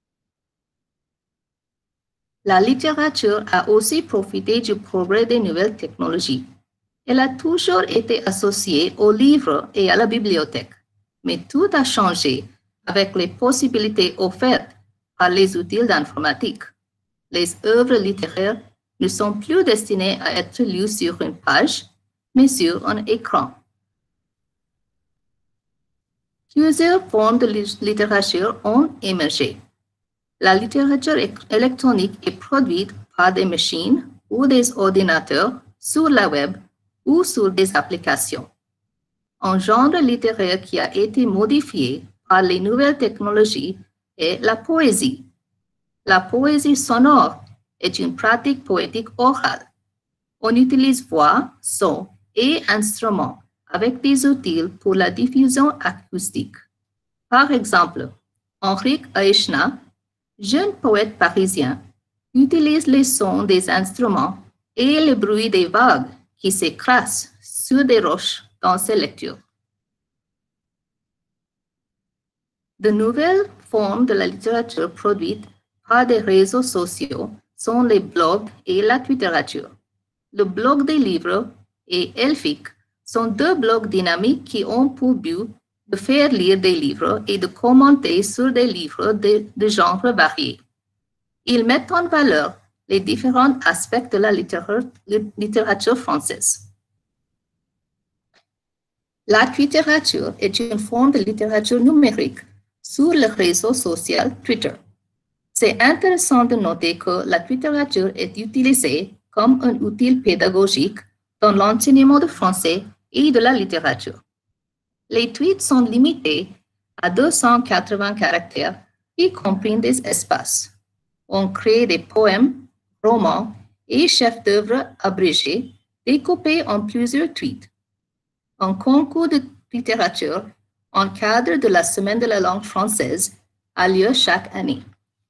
La littérature a aussi profité du progrès des nouvelles technologies. Elle a toujours été associée aux livres et à la bibliothèque, mais tout a changé avec les possibilités offertes par les outils d'informatique. Les œuvres littéraires ne sont plus destinées à être lues sur une page, mais sur un écran. Plusieurs formes de littérature ont émergé. La littérature électronique est produite par des machines ou des ordinateurs sur la web ou sur des applications. Un genre littéraire qui a été modifié par les nouvelles technologies est la poésie. La poésie sonore est une pratique poétique orale. On utilise voix, son et instruments avec des outils pour la diffusion acoustique. Par exemple, Henrik Aichna, jeune poète parisien, utilise les sons des instruments et le bruit des vagues qui s'écrasent sur des roches dans ses lectures. De nouvelles formes de la littérature produites par des réseaux sociaux sont les blogs et la littérature. Le blog des livres et Elphick sont deux blogs dynamiques qui ont pour but de faire lire des livres et de commenter sur des livres de, de genres variés. Ils mettent en valeur les différents aspects de la littérature, littérature française. La littérature est une forme de littérature numérique sur le réseau social Twitter. C'est intéressant de noter que la littérature est utilisée comme un outil pédagogique dans l'enseignement de français et de la littérature. Les tweets sont limités à deux cent quatre-vingts caractères, y compris des espaces. On crée des poèmes, romans et chefs-d'œuvre abrégés découpés en plusieurs tweets. Un concours de littérature en cadre de la Semaine de la langue française a lieu chaque année.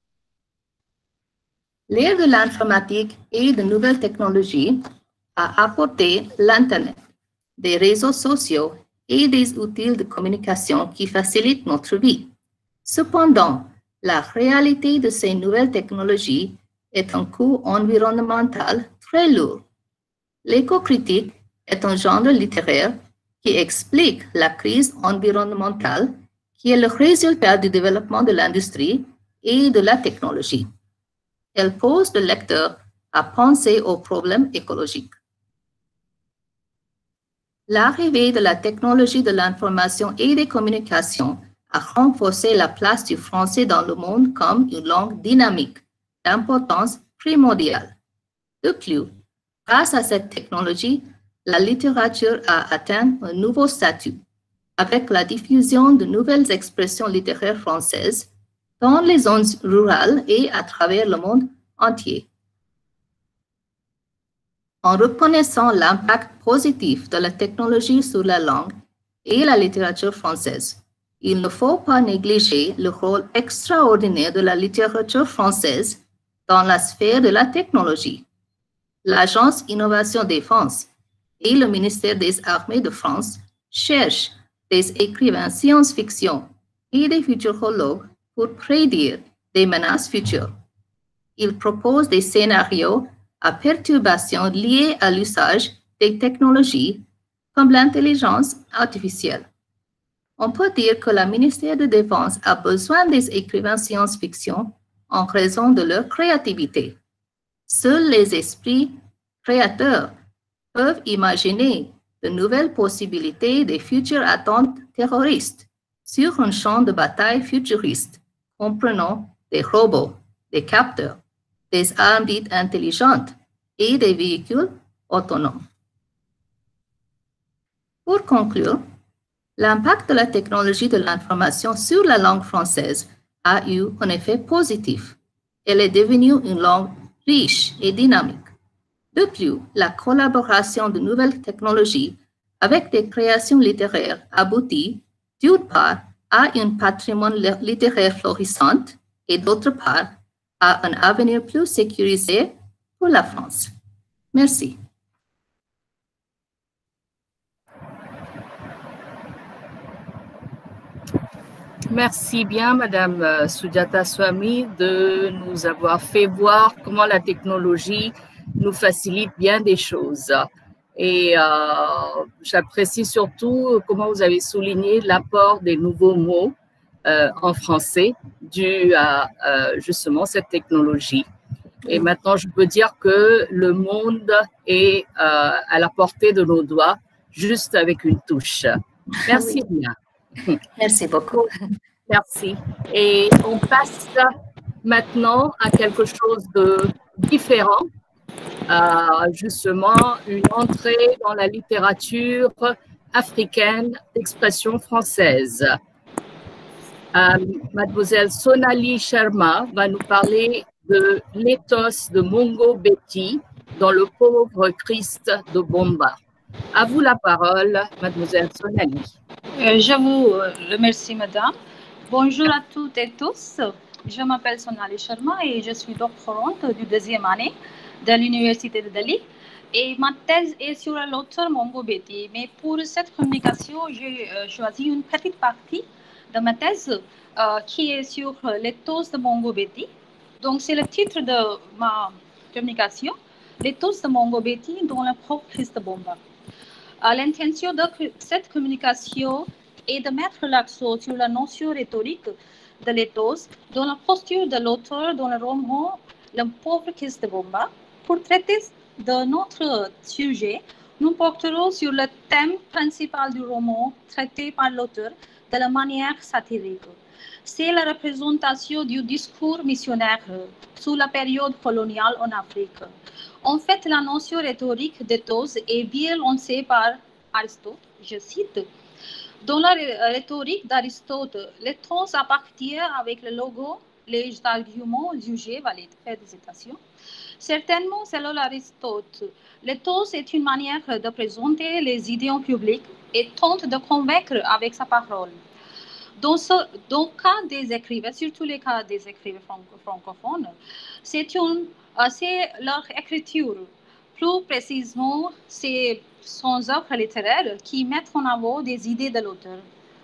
L'ère de l'informatique et de nouvelles technologies a apporté l'Internet, des réseaux sociaux et des outils de communication qui facilitent notre vie. Cependant, la réalité de ces nouvelles technologies est un coût environnemental très lourd. L'éco-critique est un genre littéraire qui explique la crise environnementale qui est le résultat du développement de l'industrie et de la technologie. Elle pose le lecteur à penser aux problèmes écologiques. L'arrivée de la technologie de l'information et des communications a renforcé la place du français dans le monde comme une langue dynamique d'importance primordiale. De plus, grâce à cette technologie, la littérature a atteint un nouveau statut avec la diffusion de nouvelles expressions littéraires françaises dans les zones rurales et à travers le monde entier. En reconnaissant l'impact positif de la technologie sur la langue et la littérature française, il ne faut pas négliger le rôle extraordinaire de la littérature française dans la sphère de la technologie. L'Agence Innovation Défense et le ministère des Armées de France cherchent des écrivains science-fiction et des futurologues pour prédire des menaces futures. Ils proposent des scénarios à perturbations liées à l'usage des technologies comme l'intelligence artificielle. On peut dire que le ministère de la Défense a besoin des écrivains science-fiction en raison de leur créativité. Seuls les esprits créateurs peuvent imaginer de nouvelles possibilités des futures attentes terroristes sur un champ de bataille futuriste, comprenant des robots, des capteurs, des armes dites intelligentes et des véhicules autonomes. Pour conclure, l'impact de la technologie de l'information sur la langue française a eu un effet positif. Elle est devenue une langue riche et dynamique. De plus, la collaboration de nouvelles technologies avec des créations littéraires aboutit, d'une part, à un patrimoine littéraire florissant et d'autre part, à un avenir plus sécurisé pour la France. Merci. Merci bien, Madame Sujata Swamy, de nous avoir fait voir comment la technologie nous facilite bien des choses. Et euh, j'apprécie surtout comment vous avez souligné l'apport des nouveaux mots euh, en français dû à euh, justement cette technologie. Et maintenant, je peux dire que le monde est euh, à la portée de nos doigts, juste avec une touche. Merci Oui. bien. Merci beaucoup. Merci. Et on passe maintenant à quelque chose de différent. Euh, justement, une entrée dans la littérature africaine d'expression française. Euh, Mademoiselle Sonali Sharma va nous parler de l'éthos de Mongo Betty dans Le pauvre Christ de Bomba. À vous la parole, Mademoiselle Sonali. Euh, je vous remercie, Madame. Bonjour à toutes et tous. Je m'appelle Sonali Sharma et je suis doctorante du deuxième année de l'Université de Delhi. Et ma thèse est sur l'auteur Mongo Betty. Mais pour cette communication, j'ai euh, choisi une petite partie de ma thèse euh, qui est sur l'éthos de Mongo Betty. Donc, c'est le titre de ma communication, l'éthos de Mongo Betty dans le pauvre Christ de Bomba. Euh, L'intention de cette communication est de mettre l'accent sur la notion rhétorique de l'éthos dans la posture de l'auteur dans le roman Le pauvre Christ de Bomba. Pour traiter de notre sujet, nous porterons sur le thème principal du roman traité par l'auteur de la manière satirique. C'est la représentation du discours missionnaire sous la période coloniale en Afrique. En fait, la notion rhétorique d'éthos est bien lancée par Aristote, je cite. Dans la rhétorique d'Aristote, l'éthos appartient avec le logo les arguments jugés valides. Fin de citation. Certainement, selon Aristote, l'éthos est une manière de présenter les idées en public et tente de convaincre avec sa parole. Dans, ce, dans le cas des écrivains, surtout les cas des écrivains francophones, c'est euh, leur écriture. Plus précisément, c'est son œuvre littéraire qui mettent en avant des idées de l'auteur.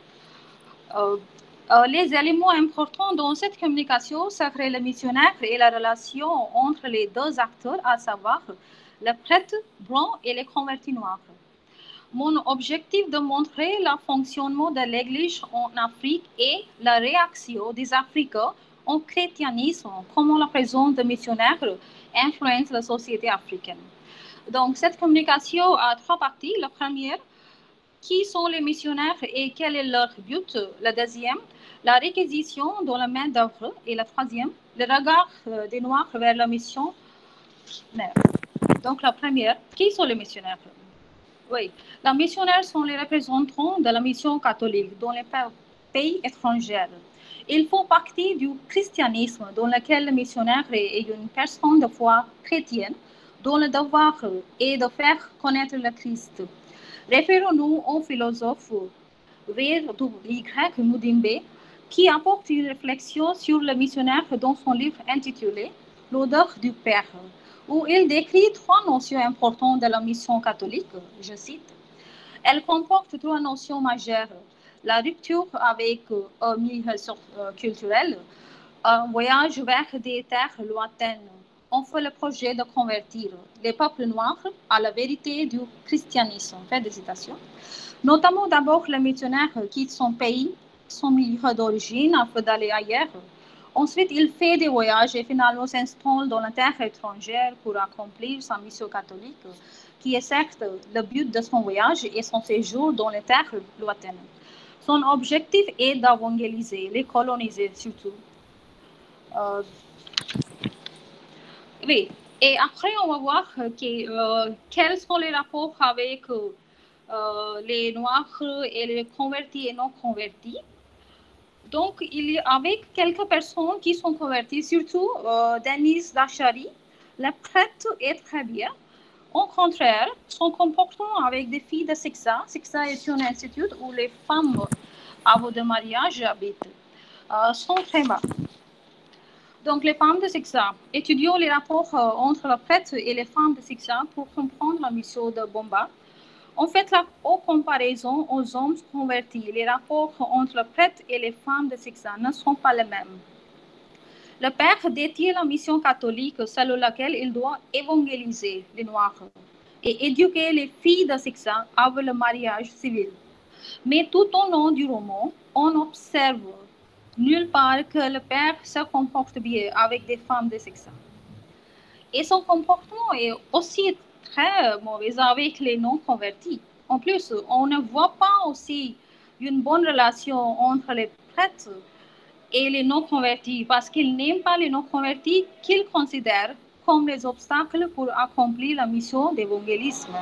Euh, euh, les éléments importants dans cette communication seraient le missionnaire et la relation entre les deux acteurs, à savoir le prêtre blanc et les convertis noirs. Mon objectif de montrer le fonctionnement de l'Église en Afrique et la réaction des Africains au chrétianisme, comment la présence de missionnaires influence la société africaine. Donc, cette communication a trois parties. La première, qui sont les missionnaires et quel est leur but? La deuxième, la réquisition dans la main d'œuvre. Et la troisième, le regard des Noirs vers la mission. Donc la première, qui sont les missionnaires? Oui, les missionnaires sont les représentants de la mission catholique dans les pays étrangers. Ils font partie du christianisme dans lequel le missionnaire est une personne de foi chrétienne dont le devoir est de faire connaître le Christ. Référons-nous au philosophe W Y Mudimbe qui apporte une réflexion sur le missionnaire dans son livre intitulé « L'odeur du Père », où il décrit trois notions importantes de la mission catholique, je cite. Elle comporte trois notions majeures. La rupture avec un milieu culturel, un voyage vers des terres lointaines. On fait le projet de convertir les peuples noirs à la vérité du christianisme. Fin de citation. Notamment d'abord les missionnaires quittent son pays, son milieu d'origine afin d'aller ailleurs. Ensuite, il fait des voyages et finalement s'installe dans la terre étrangère pour accomplir sa mission catholique, qui est certes le but de son voyage et son séjour dans les terres lointaines. Son objectif est d'évangéliser, les coloniser surtout. Euh, oui, et après on va voir que, euh, quels sont les rapports avec euh, les Noirs et les convertis et non convertis. Donc, il y a avec quelques personnes qui sont converties, surtout euh, Denise Dachary, le prêtre est très bien. Au contraire, son comportement avec des filles de Sixa, Sixa est un institut où les femmes avant de mariage habitent, euh, sont très bas. Donc, les femmes de Sixa, étudions les rapports euh, entre le prêtre et les femmes de Sixa pour comprendre la mission de Bomba. En fait, la comparaison aux hommes convertis, les rapports entre le prêtre et les femmes de Sixa ne sont pas les mêmes. Le père détient la mission catholique selon laquelle il doit évangéliser les Noirs et éduquer les filles de Sixa avant le mariage civil. Mais tout au long du roman, on observe nulle part que le père se comporte bien avec des femmes de Sixa. Et son comportement est aussi très mauvais avec les non-convertis. En plus, on ne voit pas aussi une bonne relation entre les prêtres et les non-convertis parce qu'ils n'aiment pas les non-convertis qu'ils considèrent comme les obstacles pour accomplir la mission d'évangélisme.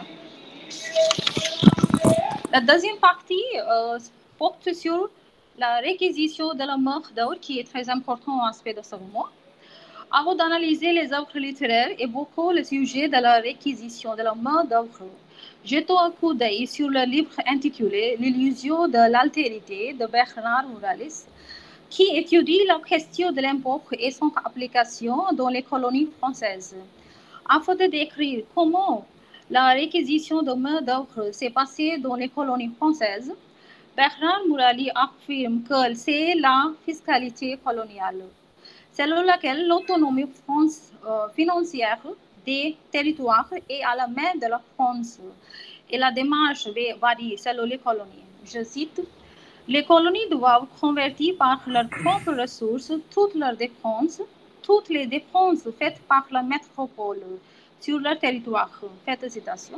La deuxième partie euh, porte sur la réquisition de la main-d'œuvre qui est très important aspect de ce roman. Avant d'analyser les œuvres littéraires, évoquons le sujet de la réquisition de la main-d'œuvre. Jetons un coup d'œil sur le livre intitulé L'illusion de l'altérité de Bernard Moralis, qui étudie la question de l'impôt et son application dans les colonies françaises. Afin de décrire comment la réquisition de main-d'œuvre s'est passée dans les colonies françaises, Bernard Moralis affirme que c'est la fiscalité coloniale, selon laquelle l'autonomie France, euh, financière des territoires est à la main de la France et la démarche varie selon les colonies. Je cite, « Les colonies doivent convertir par leurs propres ressources toutes leurs dépenses, toutes les dépenses faites par la métropole sur leur territoire. » Fin de citation.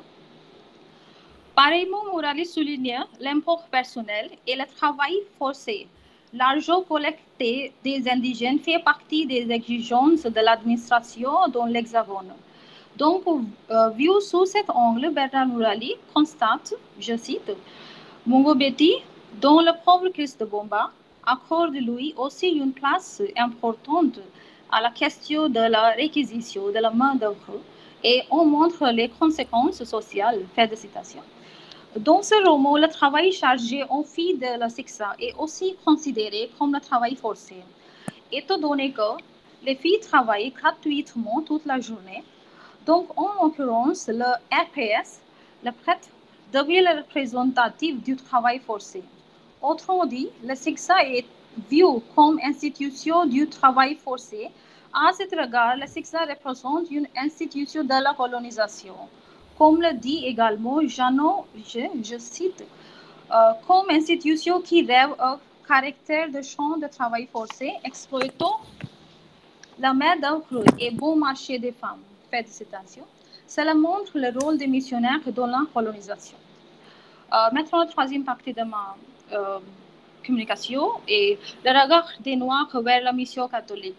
Pareillement, Moralis souligne l'impôt personnel et le travail forcé. L'argent collecté des indigènes fait partie des exigences de l'administration dans l'Hexagone. Donc, euh, vu sous cet angle, Bernard Moralis constate, je cite, « Mongobeti, dont le pauvre Christ de Bomba, accorde lui aussi une place importante à la question de la réquisition de la main-d'œuvre et on montre les conséquences sociales. » Fin de citation. Dans ce roman, le travail chargé en filles de la Sixa est aussi considéré comme le travail forcé. Étant donné que les filles travaillent gratuitement toute la journée, donc en l'occurrence, le R P S, le prêtre, devient le représentatif du travail forcé. Autrement dit, le Sixa est vu comme institution du travail forcé. À cet égard, le Sixa représente une institution de la colonisation. Comme le dit également Jeannot, je, je cite, euh, comme institution qui rêve un caractère de champ de travail forcé, exploitant la main-d'œuvre et bon marché des femmes. Fin de citation. Cela montre le rôle des missionnaires dans la colonisation. Euh, maintenant, la troisième partie de ma euh, communication est le regard des Noirs vers la mission catholique.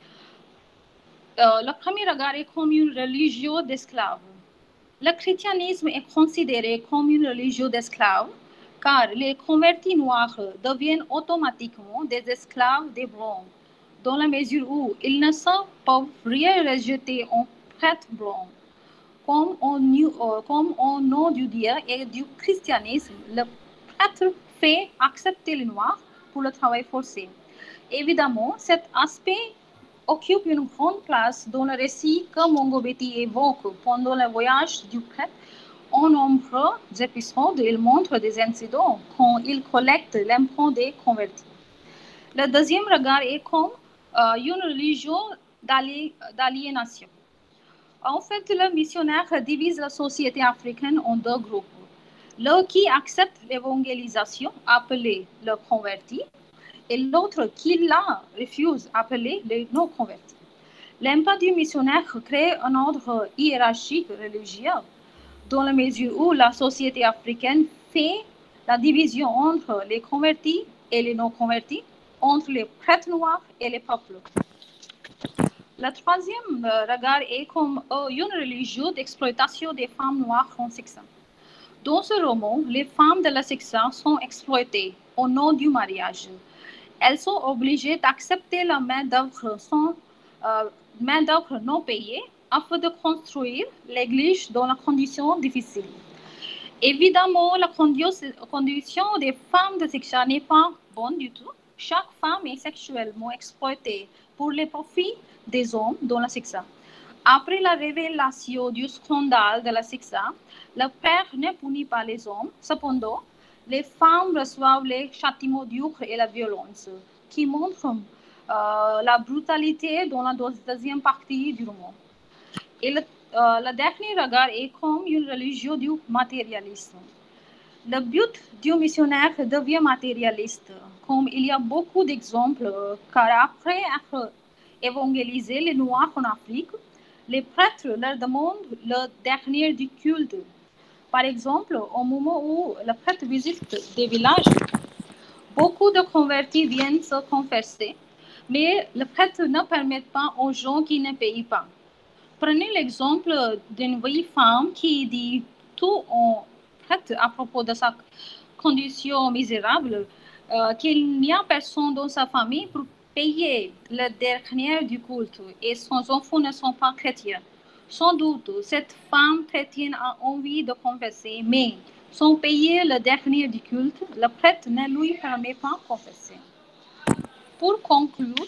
Euh, le premier regard est comme une religion d'esclaves. Le christianisme est considéré comme une religion d'esclaves car les convertis noirs deviennent automatiquement des esclaves des blancs, dans la mesure où ils ne sont pas rien rejetés en prêtres blancs. Comme au, comme au nom du Dieu et du christianisme, le prêtre fait accepter les noirs pour le travail forcé. Évidemment, cet aspect occupe une grande place dans le récit que Mongo Betty évoque pendant le voyage du prêtre. En nombreux épisodes, il montre des incidents quand il collecte l'empreinte des convertis. Le deuxième regard est comme euh, une religion d'aliénation. En fait, le missionnaire divise la société africaine en deux groupes. L'un qui accepte l'évangélisation, appelé le converti, et l'autre qui la refuse, appelé les non-convertis. L'impact du missionnaire crée un ordre hiérarchique religieux, dans la mesure où la société africaine fait la division entre les convertis et les non-convertis, entre les prêtres noirs et les peuples. Le troisième regard est comme une religion d'exploitation des femmes noires en section. Dans ce roman, les femmes de la section sont exploitées au nom du mariage. Elles sont obligées d'accepter la main-d'œuvre euh, main-d'œuvre non payée afin de construire l'église dans la condition difficile. Évidemment, la condition des femmes de section n'est pas bonne du tout. Chaque femme est sexuellement exploitée pour les profits des hommes dans la section. Après la révélation du scandale de la section, le père ne punit pas les hommes. Cependant, les femmes reçoivent les châtiments durs et la violence, qui montrent euh, la brutalité dans la deuxième partie du roman. Et le, euh, le dernier regard est comme une religion du matérialisme. Le but du missionnaire devient matérialiste, comme il y a beaucoup d'exemples, car après être évangélisé les Noirs en Afrique, les prêtres leur demandent le dernier du culte. Par exemple, au moment où le prêtre visite des villages, beaucoup de convertis viennent se confesser, mais le prêtre ne permet pas aux gens qui ne payent pas. Prenez l'exemple d'une vieille femme qui dit tout en prêtre à propos de sa condition misérable, euh, qu'il n'y a personne dans sa famille pour payer le dernier du culte et ses enfants ne sont pas chrétiens. Sans doute, cette femme chrétienne a envie de confesser, mais sans payer le dernier du culte, le prêtre ne lui permet pas de confesser. Pour conclure,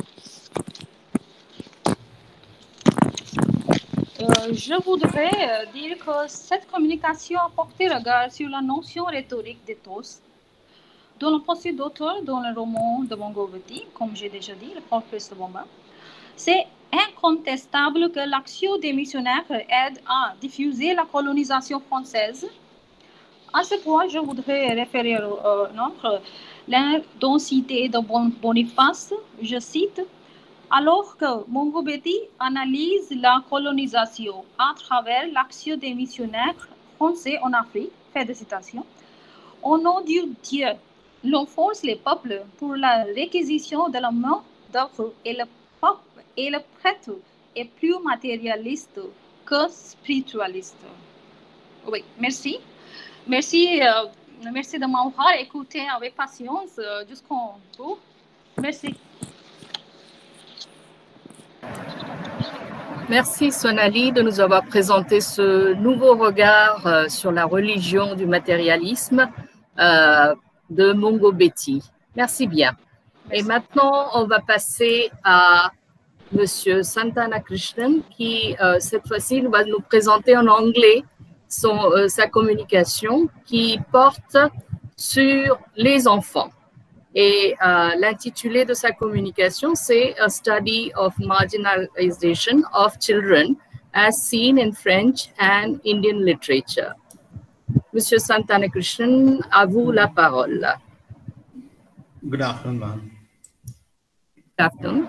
euh, je voudrais dire que cette communication a porté regard sur la notion rhétorique d'éthos. Dans le poste d'auteur, dans le roman de Mongo Betty, comme j'ai déjà dit, le Corpus de Bomba, c'est incontestable que l'action des missionnaires aide à diffuser la colonisation française. À ce point, je voudrais référer au euh, nombre, la densité de Boniface, je cite, alors que Mongo Betty analyse la colonisation à travers l'action des missionnaires français en Afrique, fait de citation, au nom du Dieu, l'on force les peuples pour la réquisition de la main d'œuvre et le peuple et le prêtre est plus matérialiste que spiritualiste. Oui, merci. Merci, euh, merci de m'avoir écouté avec patience euh, jusqu'au bout. Merci. Merci Sonali de nous avoir présenté ce nouveau regard euh, sur la religion du matérialisme euh, de Mongo Betty. Merci bien. Merci. Et maintenant, on va passer à Monsieur Santana Krishnan qui, euh, cette fois-ci, va nous présenter en anglais son, euh, sa communication qui porte sur les enfants. Et euh, l'intitulé de sa communication, c'est A Study of Marginalization of Children as Seen in French and Indian Literature. Monsieur Santana Krishnan, à vous la parole. Good afternoon, ma'am. Good afternoon.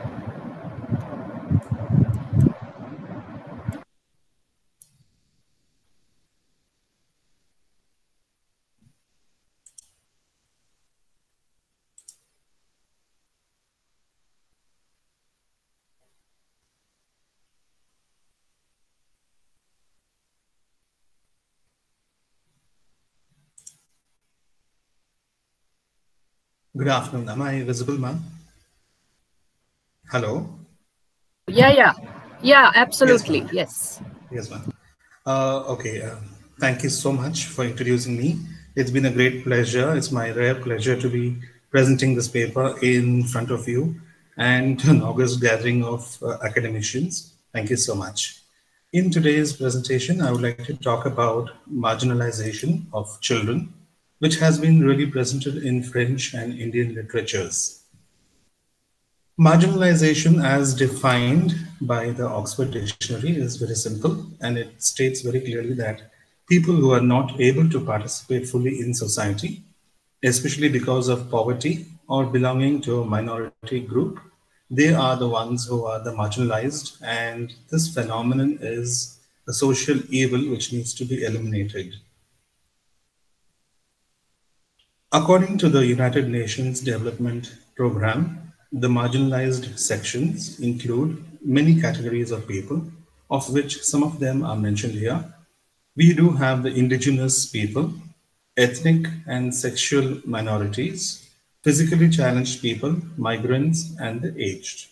Good afternoon. Am I visible, ma'am? Hello? Yeah, yeah. Yeah, absolutely. Yes. Yes, ma'am. Uh, okay. Uh, thank you so much for introducing me. It's been a great pleasure. It's my rare pleasure to be presenting this paper in front of you and an august gathering of uh, academicians. Thank you so much. In today's presentation, I would like to talk about marginalization of children, which has been really presented in French and Indian literatures. Marginalization as defined by the Oxford Dictionary is very simple, and it states very clearly that people who are not able to participate fully in society, especially because of poverty or belonging to a minority group, they are the ones who are the marginalized, and this phenomenon is a social evil which needs to be eliminated. According to the United Nations Development Programme, the marginalized sections include many categories of people, of which some of them are mentioned here. We do have the indigenous people, ethnic and sexual minorities, physically challenged people, migrants, and the aged.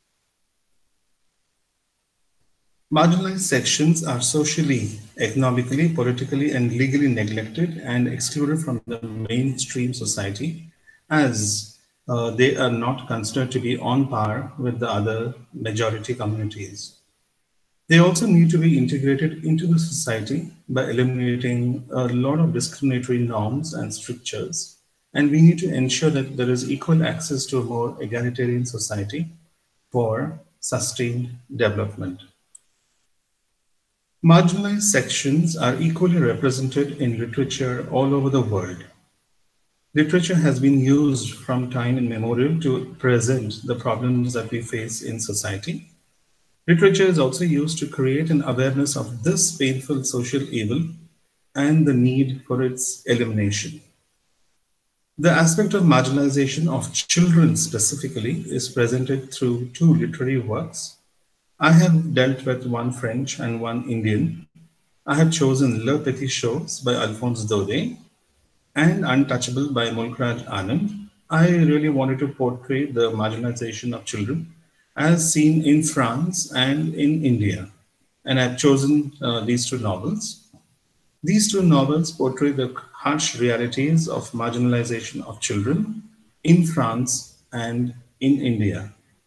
Marginalized sections are socially, economically, politically, and legally neglected and excluded from the mainstream society as uh, they are not considered to be on par with the other majority communities. They also need to be integrated into the society by eliminating a lot of discriminatory norms and strictures, and we need to ensure that there is equal access to a more egalitarian society for sustained development. Marginalized sections are equally represented in literature all over the world. Literature has been used from time immemorial to present the problems that we face in society. Literature is also used to create an awareness of this painful social evil and the need for its elimination. The aspect of marginalization of children specifically is presented through two literary works. I have dealt with one French and one Indian. I have chosen Le Petit Chose by Alphonse Daudet and Untouchable by Mulkraj Anand. I really wanted to portray the marginalization of children as seen in France and in India. And I've chosen uh, these two novels. These two novels portray the harsh realities of marginalization of children in France and in India.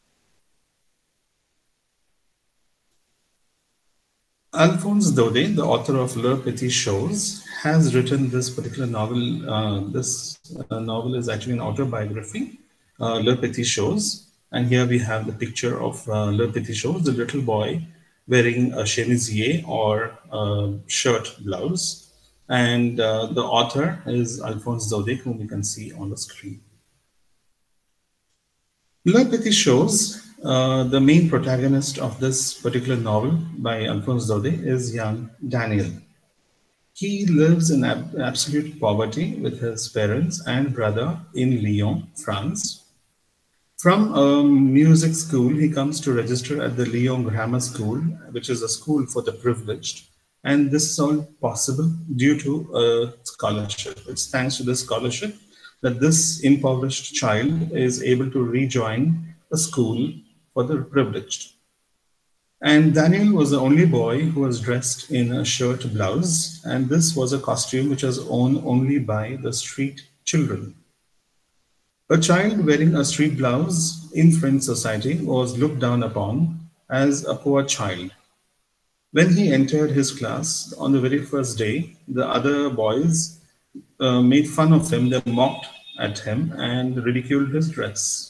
Alphonse Daudet, the author of Le Petit Chose, has written this particular novel. Uh, this uh, novel is actually an autobiography, uh, Le Petit Chose. And here we have the picture of uh, Le Petit Chose, the little boy wearing a chemisier or a shirt blouse. And uh, the author is Alphonse Daudet, whom you can see on the screen. Le Petit Chose, uh, the main protagonist of this particular novel by Alphonse Daudet is young Daniel. He lives in ab absolute poverty with his parents and brother in Lyon, France. From a music school, he comes to register at the Lyon Grammar School, which is a school for the privileged. And this is all possible due to a scholarship. It's thanks to this scholarship that this impoverished child is able to rejoin a school for the privileged. And Daniel was the only boy who was dressed in a shirt blouse, and this was a costume which was owned only by the street children. A child wearing a street blouse in French society was looked down upon as a poor child. When he entered his class on the very first day, the other boys uh, made fun of him, they mocked at him and ridiculed his dress.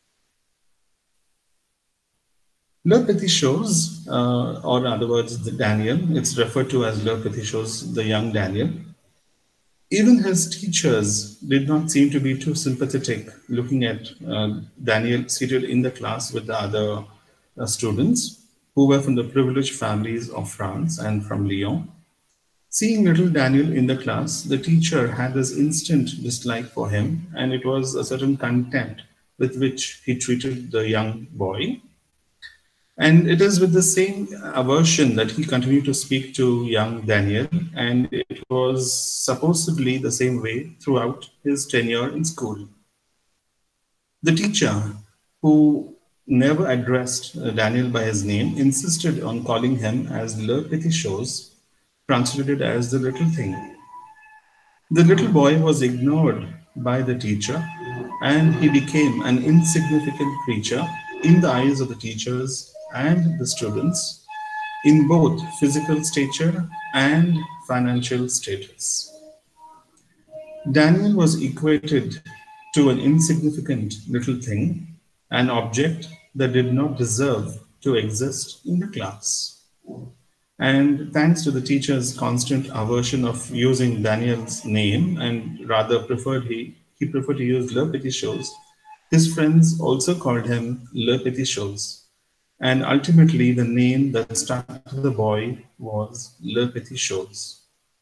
Le Petit Chose, uh, or in other words, the Daniel, it's referred to as Le Petit Chose, the young Daniel. Even his teachers did not seem to be too sympathetic looking at uh, Daniel seated in the class with the other uh, students who were from the privileged families of France and from Lyon. Seeing little Daniel in the class, the teacher had this instant dislike for him, and it was a certain contempt with which he treated the young boy. And it is with the same aversion that he continued to speak to young Daniel, and it was supposedly the same way throughout his tenure in school. The teacher, who never addressed Daniel by his name, insisted on calling him as Le Petit Chose, translated as the little thing. The little boy was ignored by the teacher, and he became an insignificant creature in the eyes of the teachers and the students, in both physical stature and financial status. Daniel was equated to an insignificant little thing, an object that did not deserve to exist in the class. And thanks to the teacher's constant aversion of using Daniel's name, and rather preferred he, he preferred to use Le Petit Chose, his friends also called him Le Petit Chose. And ultimately, the name that stuck to the boy was Le Petit Chose.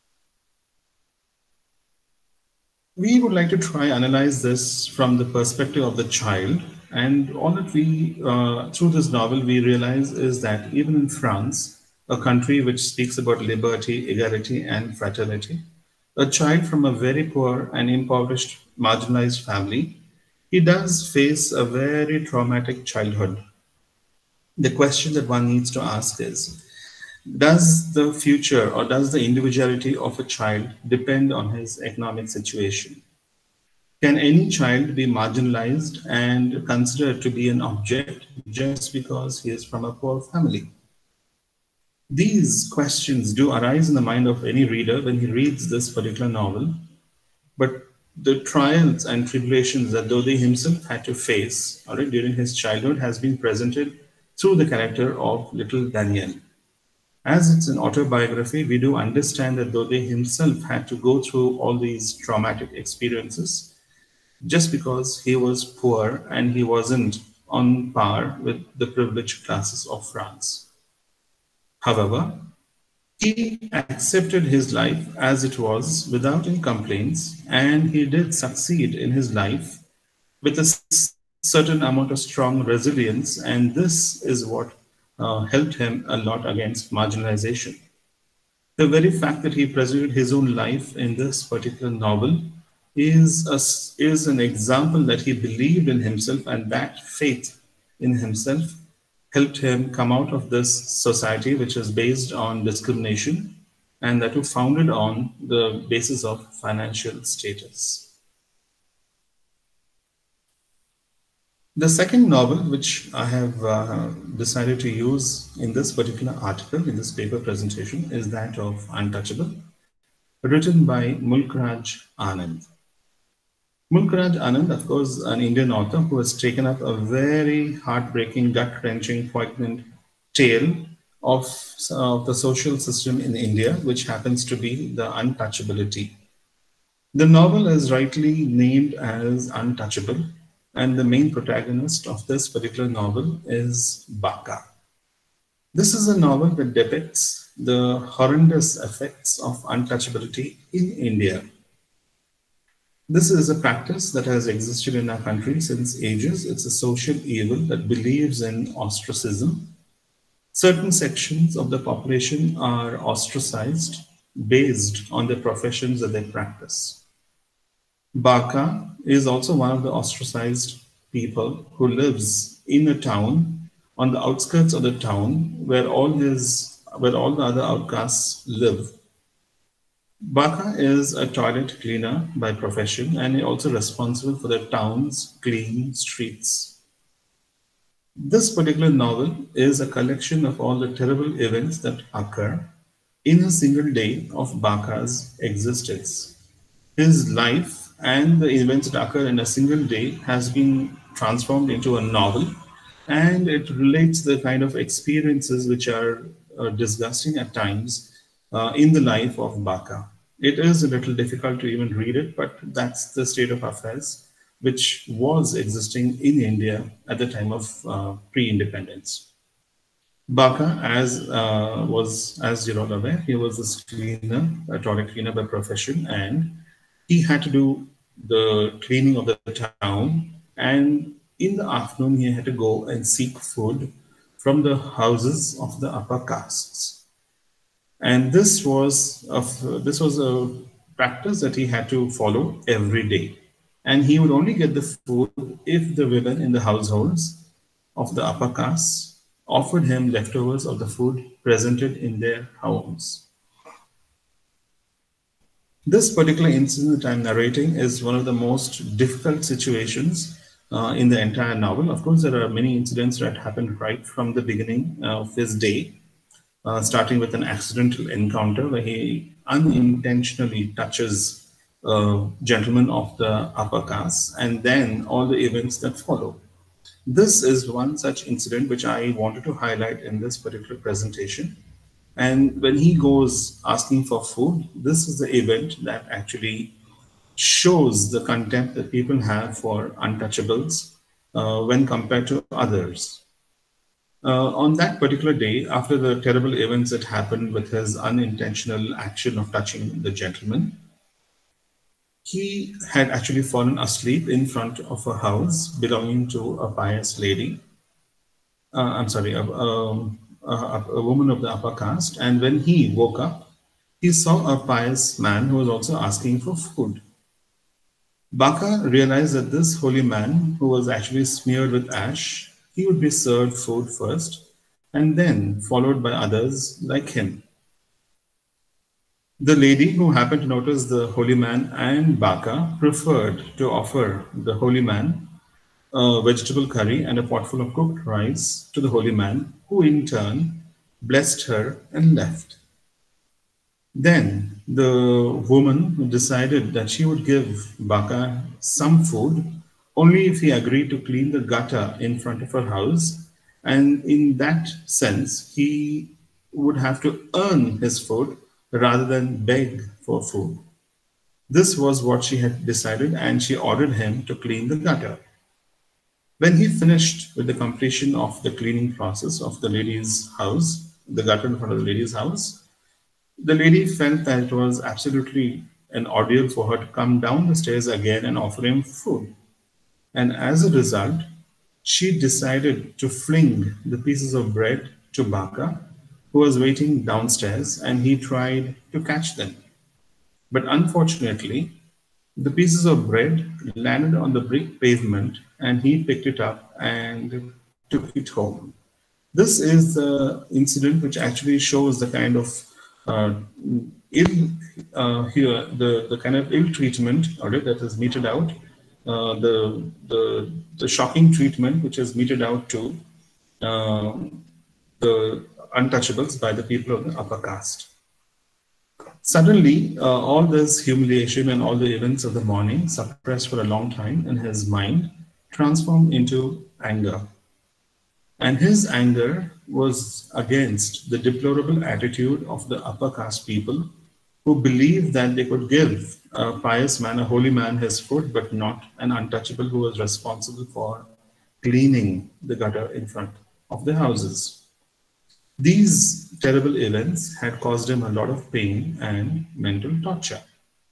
We would like to try analyze this from the perspective of the child, and all that we, uh, through this novel, we realize is that even in France, a country which speaks about liberty, equality, and fraternity, a child from a very poor and impoverished, marginalized family, he does face a very traumatic childhood. The question that one needs to ask is, does the future or does the individuality of a child depend on his economic situation? Can any child be marginalized and considered to be an object just because he is from a poor family? These questions do arise in the mind of any reader when he reads this particular novel, but the trials and tribulations that Daudet himself had to face all right, during his childhood has been presented through the character of little Daniel. As it's an autobiography, we do understand that Daudet himself had to go through all these traumatic experiences just because he was poor and he wasn't on par with the privileged classes of France. However, he accepted his life as it was without any complaints, and he did succeed in his life with a certain amount of strong resilience, and this is what uh, helped him a lot against marginalization. The very fact that he preserved his own life in this particular novel is, a, is an example that he believed in himself, and that faith in himself helped him come out of this society which is based on discrimination and that was founded on the basis of financial status. The second novel which I have uh, decided to use in this particular article, in this paper presentation, is that of Untouchable, written by Mulk Raj Anand. Mulk Raj Anand, of course, an Indian author who has taken up a very heartbreaking, gut-wrenching, poignant tale of, of the social system in India, which happens to be the untouchability. The novel is rightly named as Untouchable, and the main protagonist of this particular novel is Baka. This is a novel that depicts the horrendous effects of untouchability in India. This is a practice that has existed in our country since ages. It's a social evil that believes in ostracism. Certain sections of the population are ostracized based on the professions that they practice. Baka is also one of the ostracized people who lives in a town on the outskirts of the town where all his, where all the other outcasts live. Baka is a toilet cleaner by profession, and is also responsible for the town's clean streets. This particular novel is a collection of all the terrible events that occur in a single day of Baka's existence. His life and the events that occur in a single day has been transformed into a novel, and it relates the kind of experiences which are uh, disgusting at times uh, in the life of Baka. It is a little difficult to even read it, but that's the state of affairs which was existing in India at the time of uh, pre-independence. Baka, as uh, was, as you're all aware, he was a cleaner, a toilet cleaner by profession, and he had to do the cleaning of the town, and in the afternoon he had to go and seek food from the houses of the upper castes. And this was, a, this was a practice that he had to follow every day. and he would only get the food if the women in the households of the upper caste offered him leftovers of the food presented in their homes. This particular incident that I'm narrating is one of the most difficult situations uh, in the entire novel. Of course, there are many incidents that happened right from the beginning of his day, uh, starting with an accidental encounter where he unintentionally touches a gentleman of the upper caste, and then all the events that follow. This is one such incident which I wanted to highlight in this particular presentation. And when he goes asking for food, this is the event that actually shows the contempt that people have for untouchables uh, when compared to others. Uh, on that particular day, after the terrible events that happened with his unintentional action of touching the gentleman, he had actually fallen asleep in front of a house belonging to a pious lady. Uh, I'm sorry, a, a, a, a woman of the upper caste. And when he woke up, he saw a pious man who was also asking for food. Baka realized that this holy man, who was actually smeared with ash, he would be served food first, and then followed by others like him. The lady, who happened to notice the holy man and Baka, preferred to offer the holy man a vegetable curry and a potful of cooked rice to the holy man, who in turn blessed her and left. Then the woman decided that she would give Baka some food only if he agreed to clean the gutter in front of her house, and in that sense he would have to earn his food rather than beg for food. This was what she had decided, and she ordered him to clean the gutter. When he finished with the completion of the cleaning process of the lady's house, the gutter in front of the lady's house, the lady felt that it was absolutely an ordeal for her to come down the stairs again and offer him food. And as a result, she decided to fling the pieces of bread to Baka, who was waiting downstairs, and he tried to catch them. But unfortunately, the pieces of bread landed on the brick pavement, and he picked it up and took it home. This is the incident which actually shows the kind of uh, ill uh, here, the, the kind of ill treatment or that is meted out, uh, the, the, the shocking treatment which is meted out to uh, the untouchables by the people of the upper caste. Suddenly, uh, all this humiliation and all the events of the morning, suppressed for a long time in his mind, transformed into anger. And his anger was against the deplorable attitude of the upper caste people who believed that they could give a pious man, a holy man, his food, but not an untouchable who was responsible for cleaning the gutter in front of the houses. These terrible events had caused him a lot of pain and mental torture.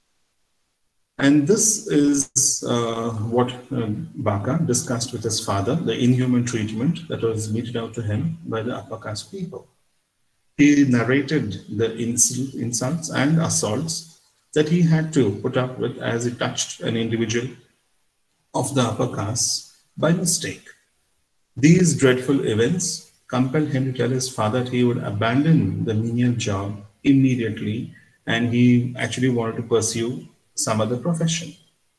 And this is uh, what uh, Baka discussed with his father, the inhuman treatment that was meted out to him by the upper caste people. He narrated the insult, insults and assaults that he had to put up with as he touched an individual of the upper caste by mistake. These dreadful events compelled him to tell his father that he would abandon the menial job immediately, and he actually wanted to pursue some other profession.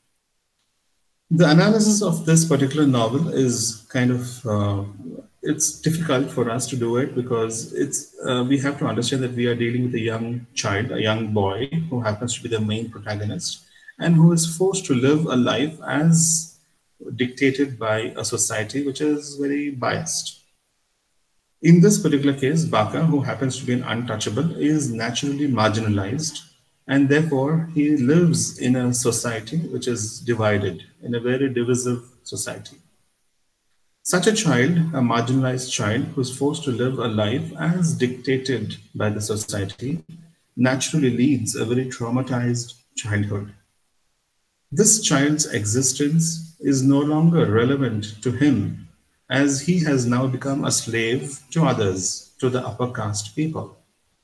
The analysis of this particular novel is kind of, uh, it's difficult for us to do it because it's, uh, we have to understand that we are dealing with a young child, a young boy who happens to be the main protagonist and who is forced to live a life as dictated by a society which is very biased. In this particular case, Baka, who happens to be an untouchable, is naturally marginalized, and therefore he lives in a society which is divided, in a very divisive society. Such a child, a marginalized child who is forced to live a life as dictated by the society, naturally leads a very traumatized childhood. This child's existence is no longer relevant to him, as he has now become a slave to others, to the upper caste people.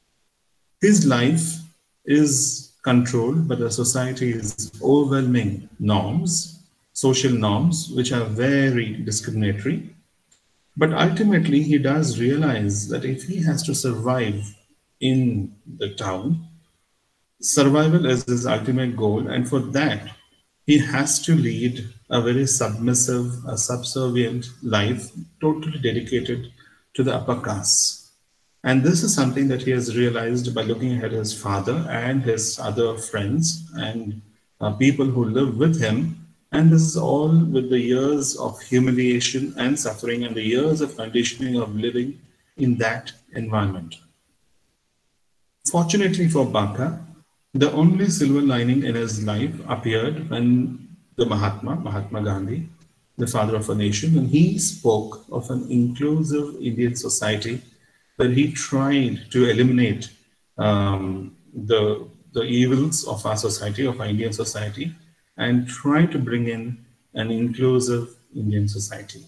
His life is controlled by the society's overwhelming norms, social norms which are very discriminatory. But ultimately, he does realize that if he has to survive in the town, survival is his ultimate goal, and for that, he has to lead a very submissive, a subservient life, totally dedicated to the upper castes. And this is something that he has realized by looking at his father and his other friends and uh, people who live with him. And this is all with the years of humiliation and suffering and the years of conditioning of living in that environment. Fortunately for Baka, the only silver lining in his life appeared when the Mahatma, Mahatma Gandhi, the father of a nation, when he spoke of an inclusive Indian society, where he tried to eliminate um, the, the evils of our society, of our Indian society, and try to bring in an inclusive Indian society.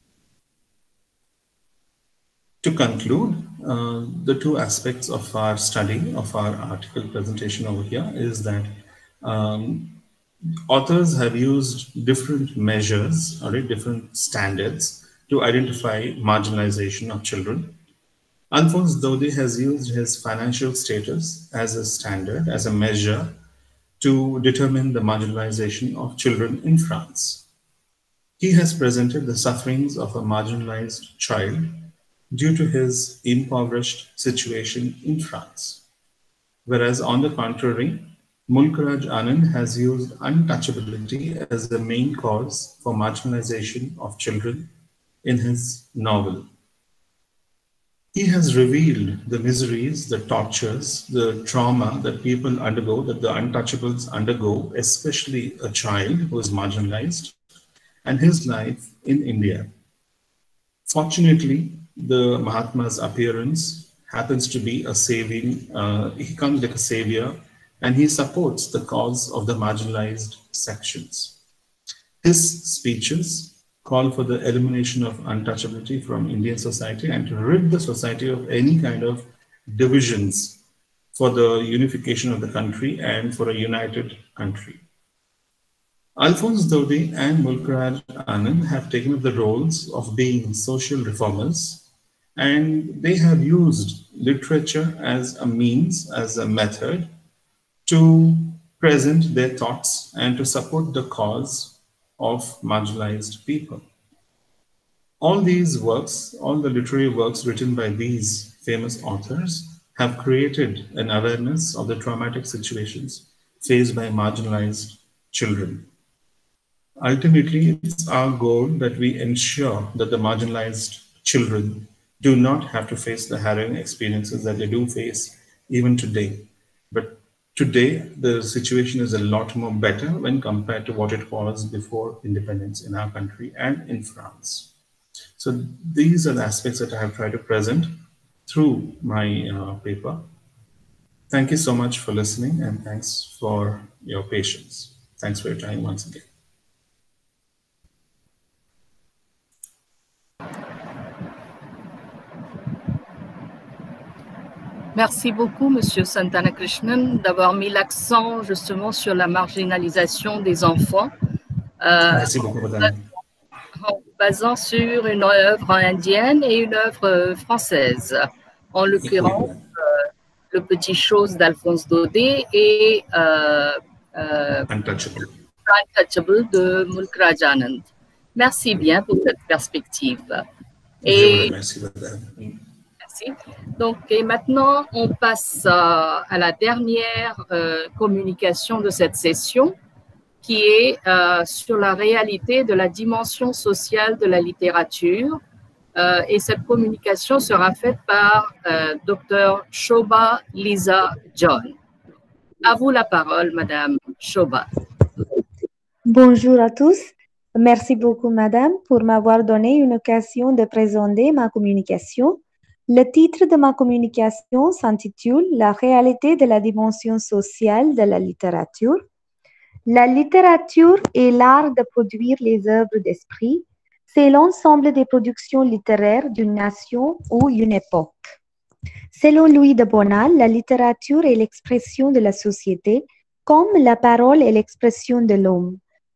To conclude, uh, the two aspects of our study, of our article presentation over here, is that um, authors have used different measures, or different standards to identify marginalization of children. Alphonse Daudet has used his financial status as a standard, as a measure to determine the marginalization of children in France. He has presented the sufferings of a marginalized child due to his impoverished situation in France. Whereas on the contrary, Mulkraj Anand has used untouchability as the main cause for marginalization of children in his novel. He has revealed the miseries, the tortures, the trauma that people undergo, that the untouchables undergo, especially a child who is marginalized, and his life in India. Fortunately, the Mahatma's appearance happens to be a saving, uh, he comes like a savior, and he supports the cause of the marginalized sections. His speeches call for the elimination of untouchability from Indian society and to rid the society of any kind of divisions for the unification of the country and for a united country. Alphonse Daudet and Mulkraj Anand have taken up the roles of being social reformers, and they have used literature as a means, as a method to present their thoughts and to support the cause of marginalized people. All these works, all the literary works written by these famous authors have created an awareness of the traumatic situations faced by marginalized children. Ultimately, it's our goal that we ensure that the marginalized children do not have to face the harrowing experiences that they do face even today. But today, the situation is a lot more better when compared to what it was before independence in our country and in France. So these are the aspects that I have tried to present through my uh, paper. Thank you so much for listening, and thanks for your patience. Thanks for your time once again. Merci beaucoup, Monsieur Santanakrishnan, d'avoir mis l'accent justement sur la marginalisation des enfants. Euh, Merci beaucoup, madame. En basant sur une œuvre indienne et une œuvre française. En l'occurrence, euh, Le Petit Chose d'Alphonse Daudet et euh, euh, Untouchable. Untouchable de Mulkraj Anand. Merci bien pour cette perspective. Et merci, madame. Merci. Donc, et maintenant, on passe à, à la dernière euh, communication de cette session, qui est euh, sur la réalité de la dimension sociale de la littérature. Euh, et cette communication sera faite par euh, Docteur Shobha Lisa John. À vous la parole, Madame Shobha. Bonjour à tous. Merci beaucoup, Madame, pour m'avoir donné une occasion de présenter ma communication. Le titre de ma communication s'intitule « La réalité de la dimension sociale de la littérature ». La littérature est l'art de produire les œuvres d'esprit. C'est l'ensemble des productions littéraires d'une nation ou d'une époque. Selon Louis de Bonald, la littérature est l'expression de la société, comme la parole est l'expression de l'homme.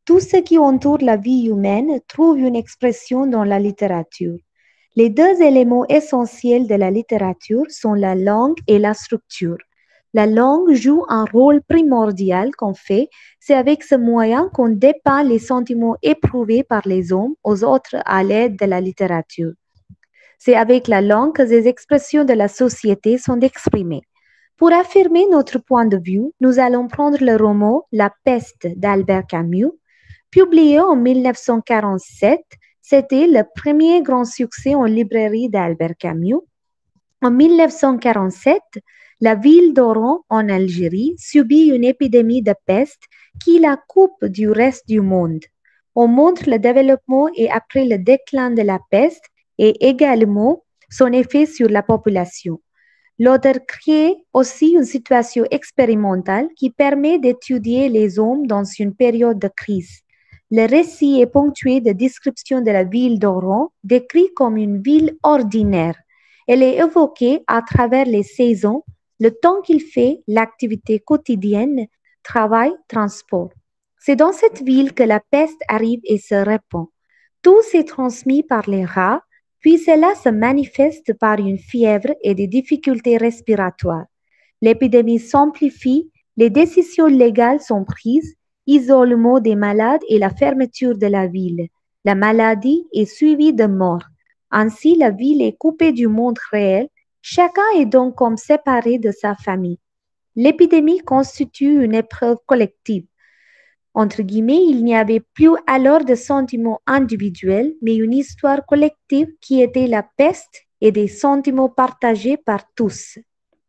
Tout ce qui entoure la vie humaine trouve une expression dans la littérature. Les deux éléments essentiels de la littérature sont la langue et la structure. La langue joue un rôle primordial qu'en fait, c'est avec ce moyen qu'on dépeint les sentiments éprouvés par les hommes aux autres à l'aide de la littérature. C'est avec la langue que les expressions de la société sont exprimées. Pour affirmer notre point de vue, nous allons prendre le roman La peste d'Albert Camus, publié en mille neuf cent quarante-sept. C'était le premier grand succès en librairie d'Albert Camus. En mille neuf cent quarante-sept, la ville d'Oran en Algérie subit une épidémie de peste qui la coupe du reste du monde. On montre le développement et après le déclin de la peste et également son effet sur la population. L'auteur crée aussi une situation expérimentale qui permet d'étudier les hommes dans une période de crise. Le récit est ponctué de descriptions de la ville d'Oran, décrite comme une ville ordinaire. Elle est évoquée à travers les saisons, le temps qu'il fait, l'activité quotidienne, travail, transport. C'est dans cette ville que la peste arrive et se répand. Tout s'est transmis par les rats, puis cela se manifeste par une fièvre et des difficultés respiratoires. L'épidémie s'amplifie, les décisions légales sont prises, isolement des malades et la fermeture de la ville. La maladie est suivie de mort. Ainsi, la ville est coupée du monde réel. Chacun est donc comme séparé de sa famille. L'épidémie constitue une épreuve collective. Entre guillemets, il n'y avait plus alors de sentiments individuels, mais une histoire collective qui était la peste et des sentiments partagés par tous.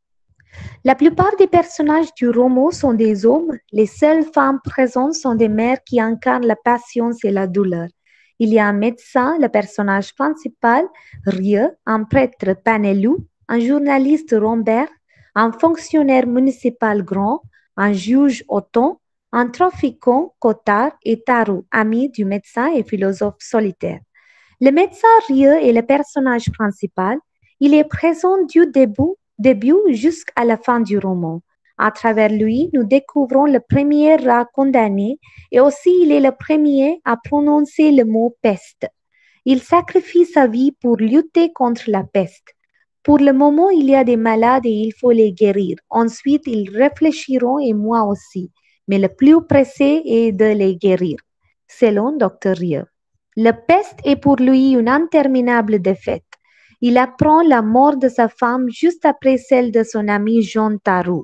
La plupart des personnages du roman sont des hommes. Les seules femmes présentes sont des mères qui incarnent la patience et la douleur. Il y a un médecin, le personnage principal, Rieu, un prêtre, Panelou, un journaliste, Rambert, un fonctionnaire municipal, Grand, un juge, Othon, un trafiquant, Cottard, et Tarou, ami du médecin et philosophe solitaire. Le médecin Rieu est le personnage principal. Il est présent du début, début jusqu'à la fin du roman. À travers lui, nous découvrons le premier rat condamné et aussi il est le premier à prononcer le mot peste. Il sacrifie sa vie pour lutter contre la peste. Pour le moment, il y a des malades et il faut les guérir. Ensuite, ils réfléchiront et moi aussi. Mais le plus pressé est de les guérir, selon docteur Rieu. La peste est pour lui une interminable défaite. Il apprend la mort de sa femme juste après celle de son ami Jean Tarou.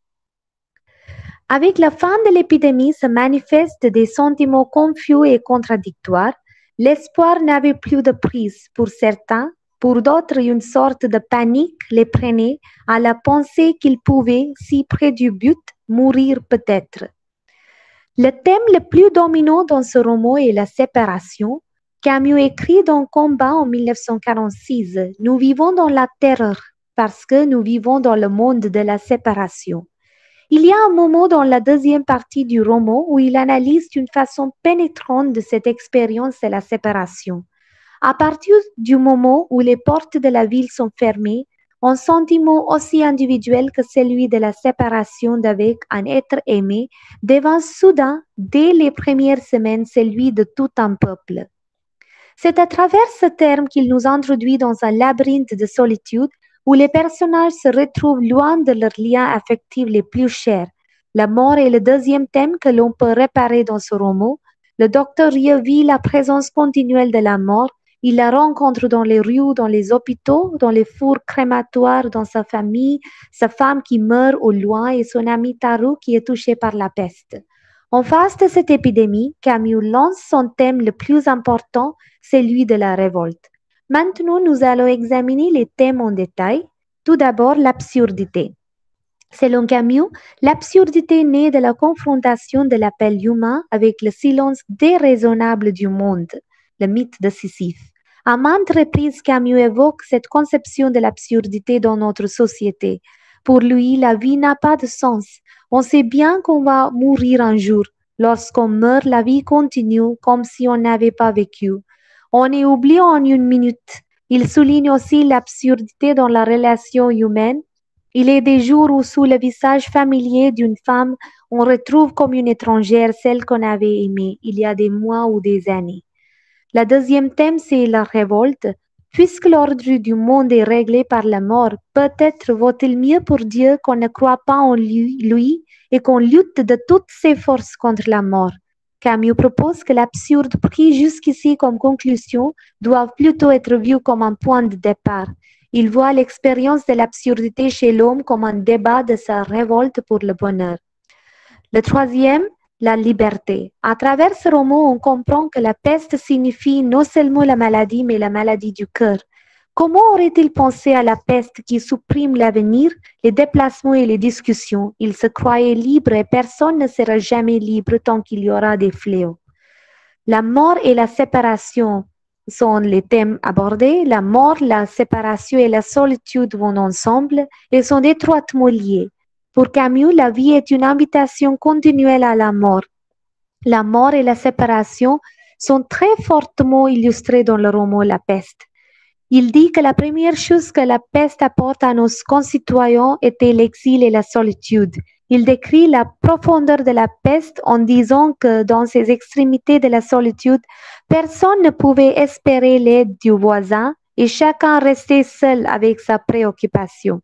Avec la fin de l'épidémie se manifestent des sentiments confus et contradictoires. L'espoir n'avait plus de prise pour certains, pour d'autres une sorte de panique les prenait à la pensée qu'ils pouvaient, si près du but, mourir peut-être. Le thème le plus dominant dans ce roman est la séparation. Camus écrit dans Combat en mille neuf cent quarante-six, « Nous vivons dans la terreur parce que nous vivons dans le monde de la séparation ». Il y a un moment dans la deuxième partie du roman où il analyse d'une façon pénétrante de cette expérience de la séparation. À partir du moment où les portes de la ville sont fermées, un sentiment aussi individuel que celui de la séparation d'avec un être aimé devint soudain, dès les premières semaines, celui de tout un peuple. C'est à travers ce terme qu'il nous introduit dans un labyrinthe de solitude où les personnages se retrouvent loin de leurs liens affectifs les plus chers. La mort est le deuxième thème que l'on peut réparer dans ce roman. Le docteur Rieu vit la présence continuelle de la mort. Il la rencontre dans les rues, dans les hôpitaux, dans les fours crématoires, dans sa famille, sa femme qui meurt au loin et son ami Tarou qui est touché par la peste. En face de cette épidémie, Camus lance son thème le plus important, celui de la révolte. Maintenant, nous allons examiner les thèmes en détail. Tout d'abord, l'absurdité. Selon Camus, l'absurdité naît de la confrontation de l'appel humain avec le silence déraisonnable du monde, le mythe de Sisyphe. À maintes reprises, Camus évoque cette conception de l'absurdité dans notre société. Pour lui, la vie n'a pas de sens. On sait bien qu'on va mourir un jour. Lorsqu'on meurt, la vie continue comme si on n'avait pas vécu. On est oublié en une minute. Il souligne aussi l'absurdité dans la relation humaine. Il est des jours où sous le visage familier d'une femme, on retrouve comme une étrangère celle qu'on avait aimée il y a des mois ou des années. Le deuxième thème, c'est la révolte. Puisque l'ordre du monde est réglé par la mort, peut-être vaut-il mieux pour Dieu qu'on ne croit pas en lui, lui et qu'on lutte de toutes ses forces contre la mort. Camus propose que l'absurde pris jusqu'ici comme conclusion doit plutôt être vu comme un point de départ. Il voit l'expérience de l'absurdité chez l'homme comme un débat de sa révolte pour le bonheur. Le troisième, la liberté. À travers ce roman, on comprend que la peste signifie non seulement la maladie, mais la maladie du cœur. Comment aurait-il pensé à la peste qui supprime l'avenir, les déplacements et les discussions? Il se croyait libre et personne ne sera jamais libre tant qu'il y aura des fléaux. La mort et la séparation sont les thèmes abordés. La mort, la séparation et la solitude vont ensemble et sont étroitement liés. Pour Camus, la vie est une invitation continuelle à la mort. La mort et la séparation sont très fortement illustrées dans le roman La Peste. Il dit que la première chose que la peste apporte à nos concitoyens était l'exil et la solitude. Il décrit la profondeur de la peste en disant que dans ces extrémités de la solitude, personne ne pouvait espérer l'aide du voisin et chacun restait seul avec sa préoccupation.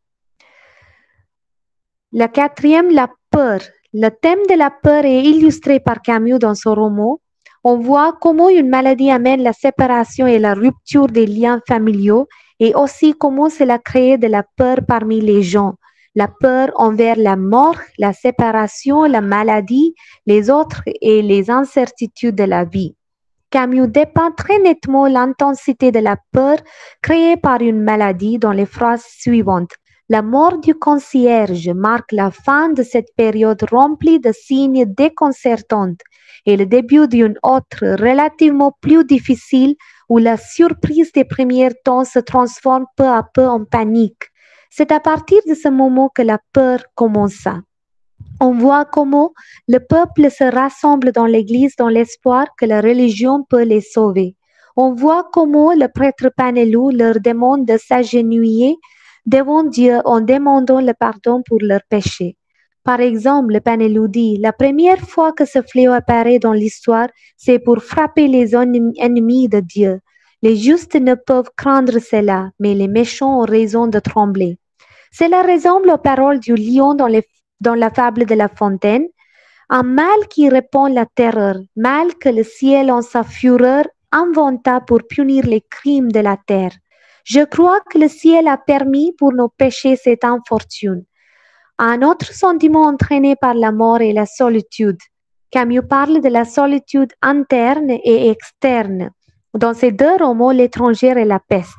La quatrième, la peur. Le thème de la peur est illustré par Camus dans son roman. On voit comment une maladie amène la séparation et la rupture des liens familiaux et aussi comment cela crée de la peur parmi les gens. La peur envers la mort, la séparation, la maladie, les autres et les incertitudes de la vie. Camus dépeint très nettement l'intensité de la peur créée par une maladie dans les phrases suivantes. La mort du concierge marque la fin de cette période remplie de signes déconcertants et le début d'une autre relativement plus difficile où la surprise des premiers temps se transforme peu à peu en panique. C'est à partir de ce moment que la peur commença. On voit comment le peuple se rassemble dans l'église dans l'espoir que la religion peut les sauver. On voit comment le prêtre Panelou leur demande de s'agenouiller devant Dieu en demandant le pardon pour leurs péchés. Par exemple, le Panelou dit, la première fois que ce fléau apparaît dans l'histoire, c'est pour frapper les ennemis de Dieu. Les justes ne peuvent craindre cela, mais les méchants ont raison de trembler. Cela ressemble aux paroles du lion dans, les, dans la fable de La Fontaine. Un mal qui répand la terreur, mal que le ciel en sa fureur inventa pour punir les crimes de la terre. Je crois que le ciel a permis pour nos péchés cette infortune. Un autre sentiment entraîné par la mort est la solitude. Camus parle de la solitude interne et externe. Dans ces deux romans, L'étranger et La peste.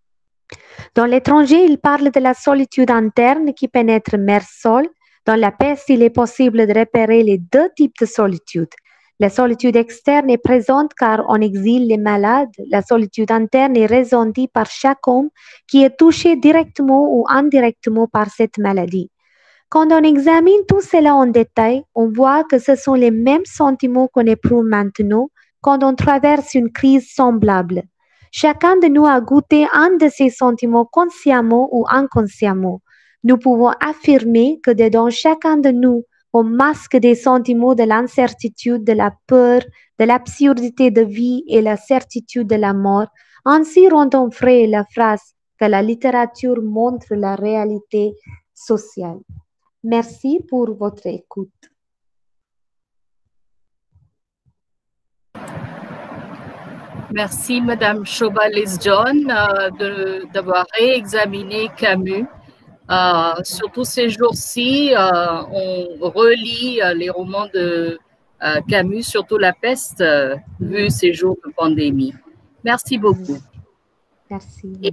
Dans L'étranger, il parle de la solitude interne qui pénètre mer sol. Dans La peste, il est possible de repérer les deux types de solitude. La solitude externe est présente car on exile les malades. La solitude interne est ressentie par chaque homme qui est touché directement ou indirectement par cette maladie. Quand on examine tout cela en détail, on voit que ce sont les mêmes sentiments qu'on éprouve maintenant quand on traverse une crise semblable. Chacun de nous a goûté un de ces sentiments consciemment ou inconsciemment. Nous pouvons affirmer que dedans chacun de nous, on masque des sentiments de l'incertitude, de la peur, de l'absurdité de vie et la certitude de la mort. Ainsi rendant vrai la phrase que la littérature montre la réalité sociale. Merci pour votre écoute. Merci, Madame Chobales-John, euh, d'avoir réexaminé Camus. Euh, surtout ces jours-ci, euh, on relit euh, les romans de euh, Camus, surtout La Peste, euh, vu ces jours de pandémie. Merci beaucoup. Merci. Et,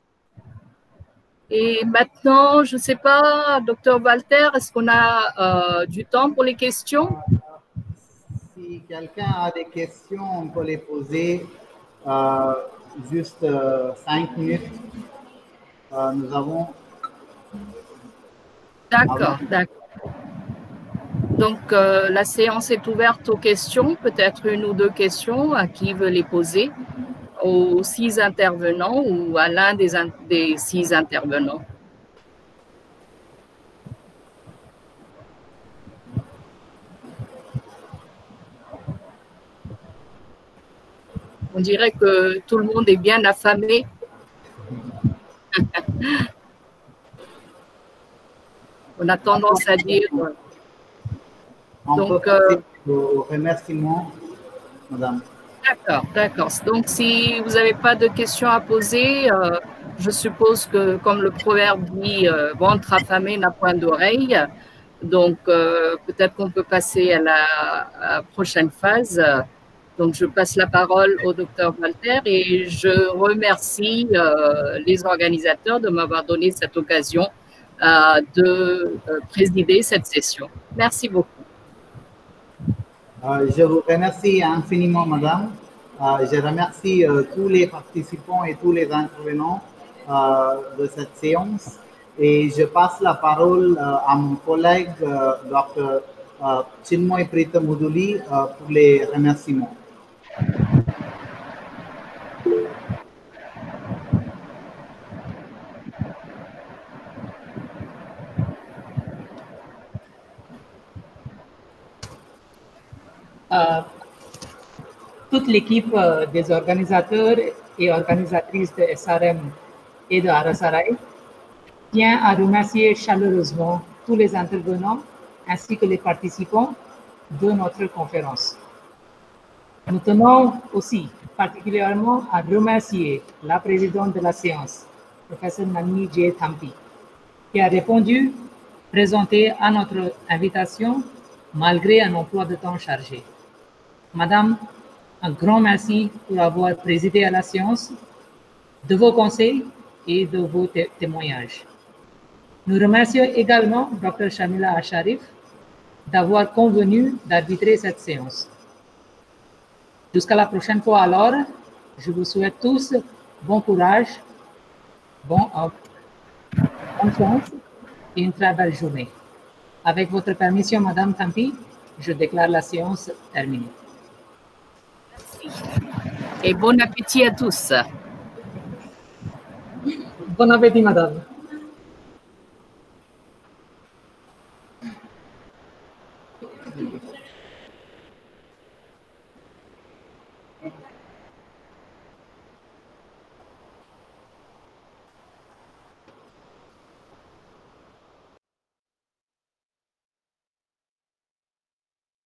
et maintenant, je ne sais pas, docteur Walter, est-ce qu'on a euh, du temps pour les questions? Si quelqu'un a des questions, on peut les poser euh, juste euh, cinq minutes. Euh, nous avons... D'accord, d'accord. Donc, euh, la séance est ouverte aux questions, peut-être une ou deux questions à qui veut les poser, aux six intervenants ou à l'un des, des six intervenants. On dirait que tout le monde est bien affamé. On a tendance à dire. On Donc, peut passer euh, au remerciement, madame. D'accord, d'accord. Donc, si vous n'avez pas de questions à poser, euh, je suppose que, comme le proverbe dit, euh, ventre affamé n'a point d'oreille. Donc, euh, peut-être qu'on peut passer à la, à la prochaine phase. Donc, je passe la parole au docteur Walter et je remercie euh, les organisateurs de m'avoir donné cette occasion euh, de euh, présider cette session. Merci beaucoup. Euh, je vous remercie infiniment, madame. Euh, je remercie euh, tous les participants et tous les intervenants euh, de cette séance. Et je passe la parole euh, à mon collègue, euh, docteur euh, Chinmoy Prita Muduli, euh, pour les remerciements. Euh, toute l'équipe euh, des organisateurs et organisatrices de S R M et de Arasaray tient à remercier chaleureusement tous les intervenants ainsi que les participants de notre conférence. Nous tenons aussi particulièrement à remercier la présidente de la séance, professeure Nani J. Thampi, qui a répondu présenter à notre invitation malgré un emploi de temps chargé. Madame, un grand merci pour avoir présidé à la séance, de vos conseils et de vos té témoignages. Nous remercions également Docteur Shamila Asharif d'avoir convenu d'arbitrer cette séance. Jusqu'à la prochaine fois alors, je vous souhaite tous bon courage, bon, euh, bonne chance et une très belle journée. Avec votre permission, Madame Thampi, je déclare la séance terminée. Merci. Et bon appétit à tous. Bon appétit, Madame.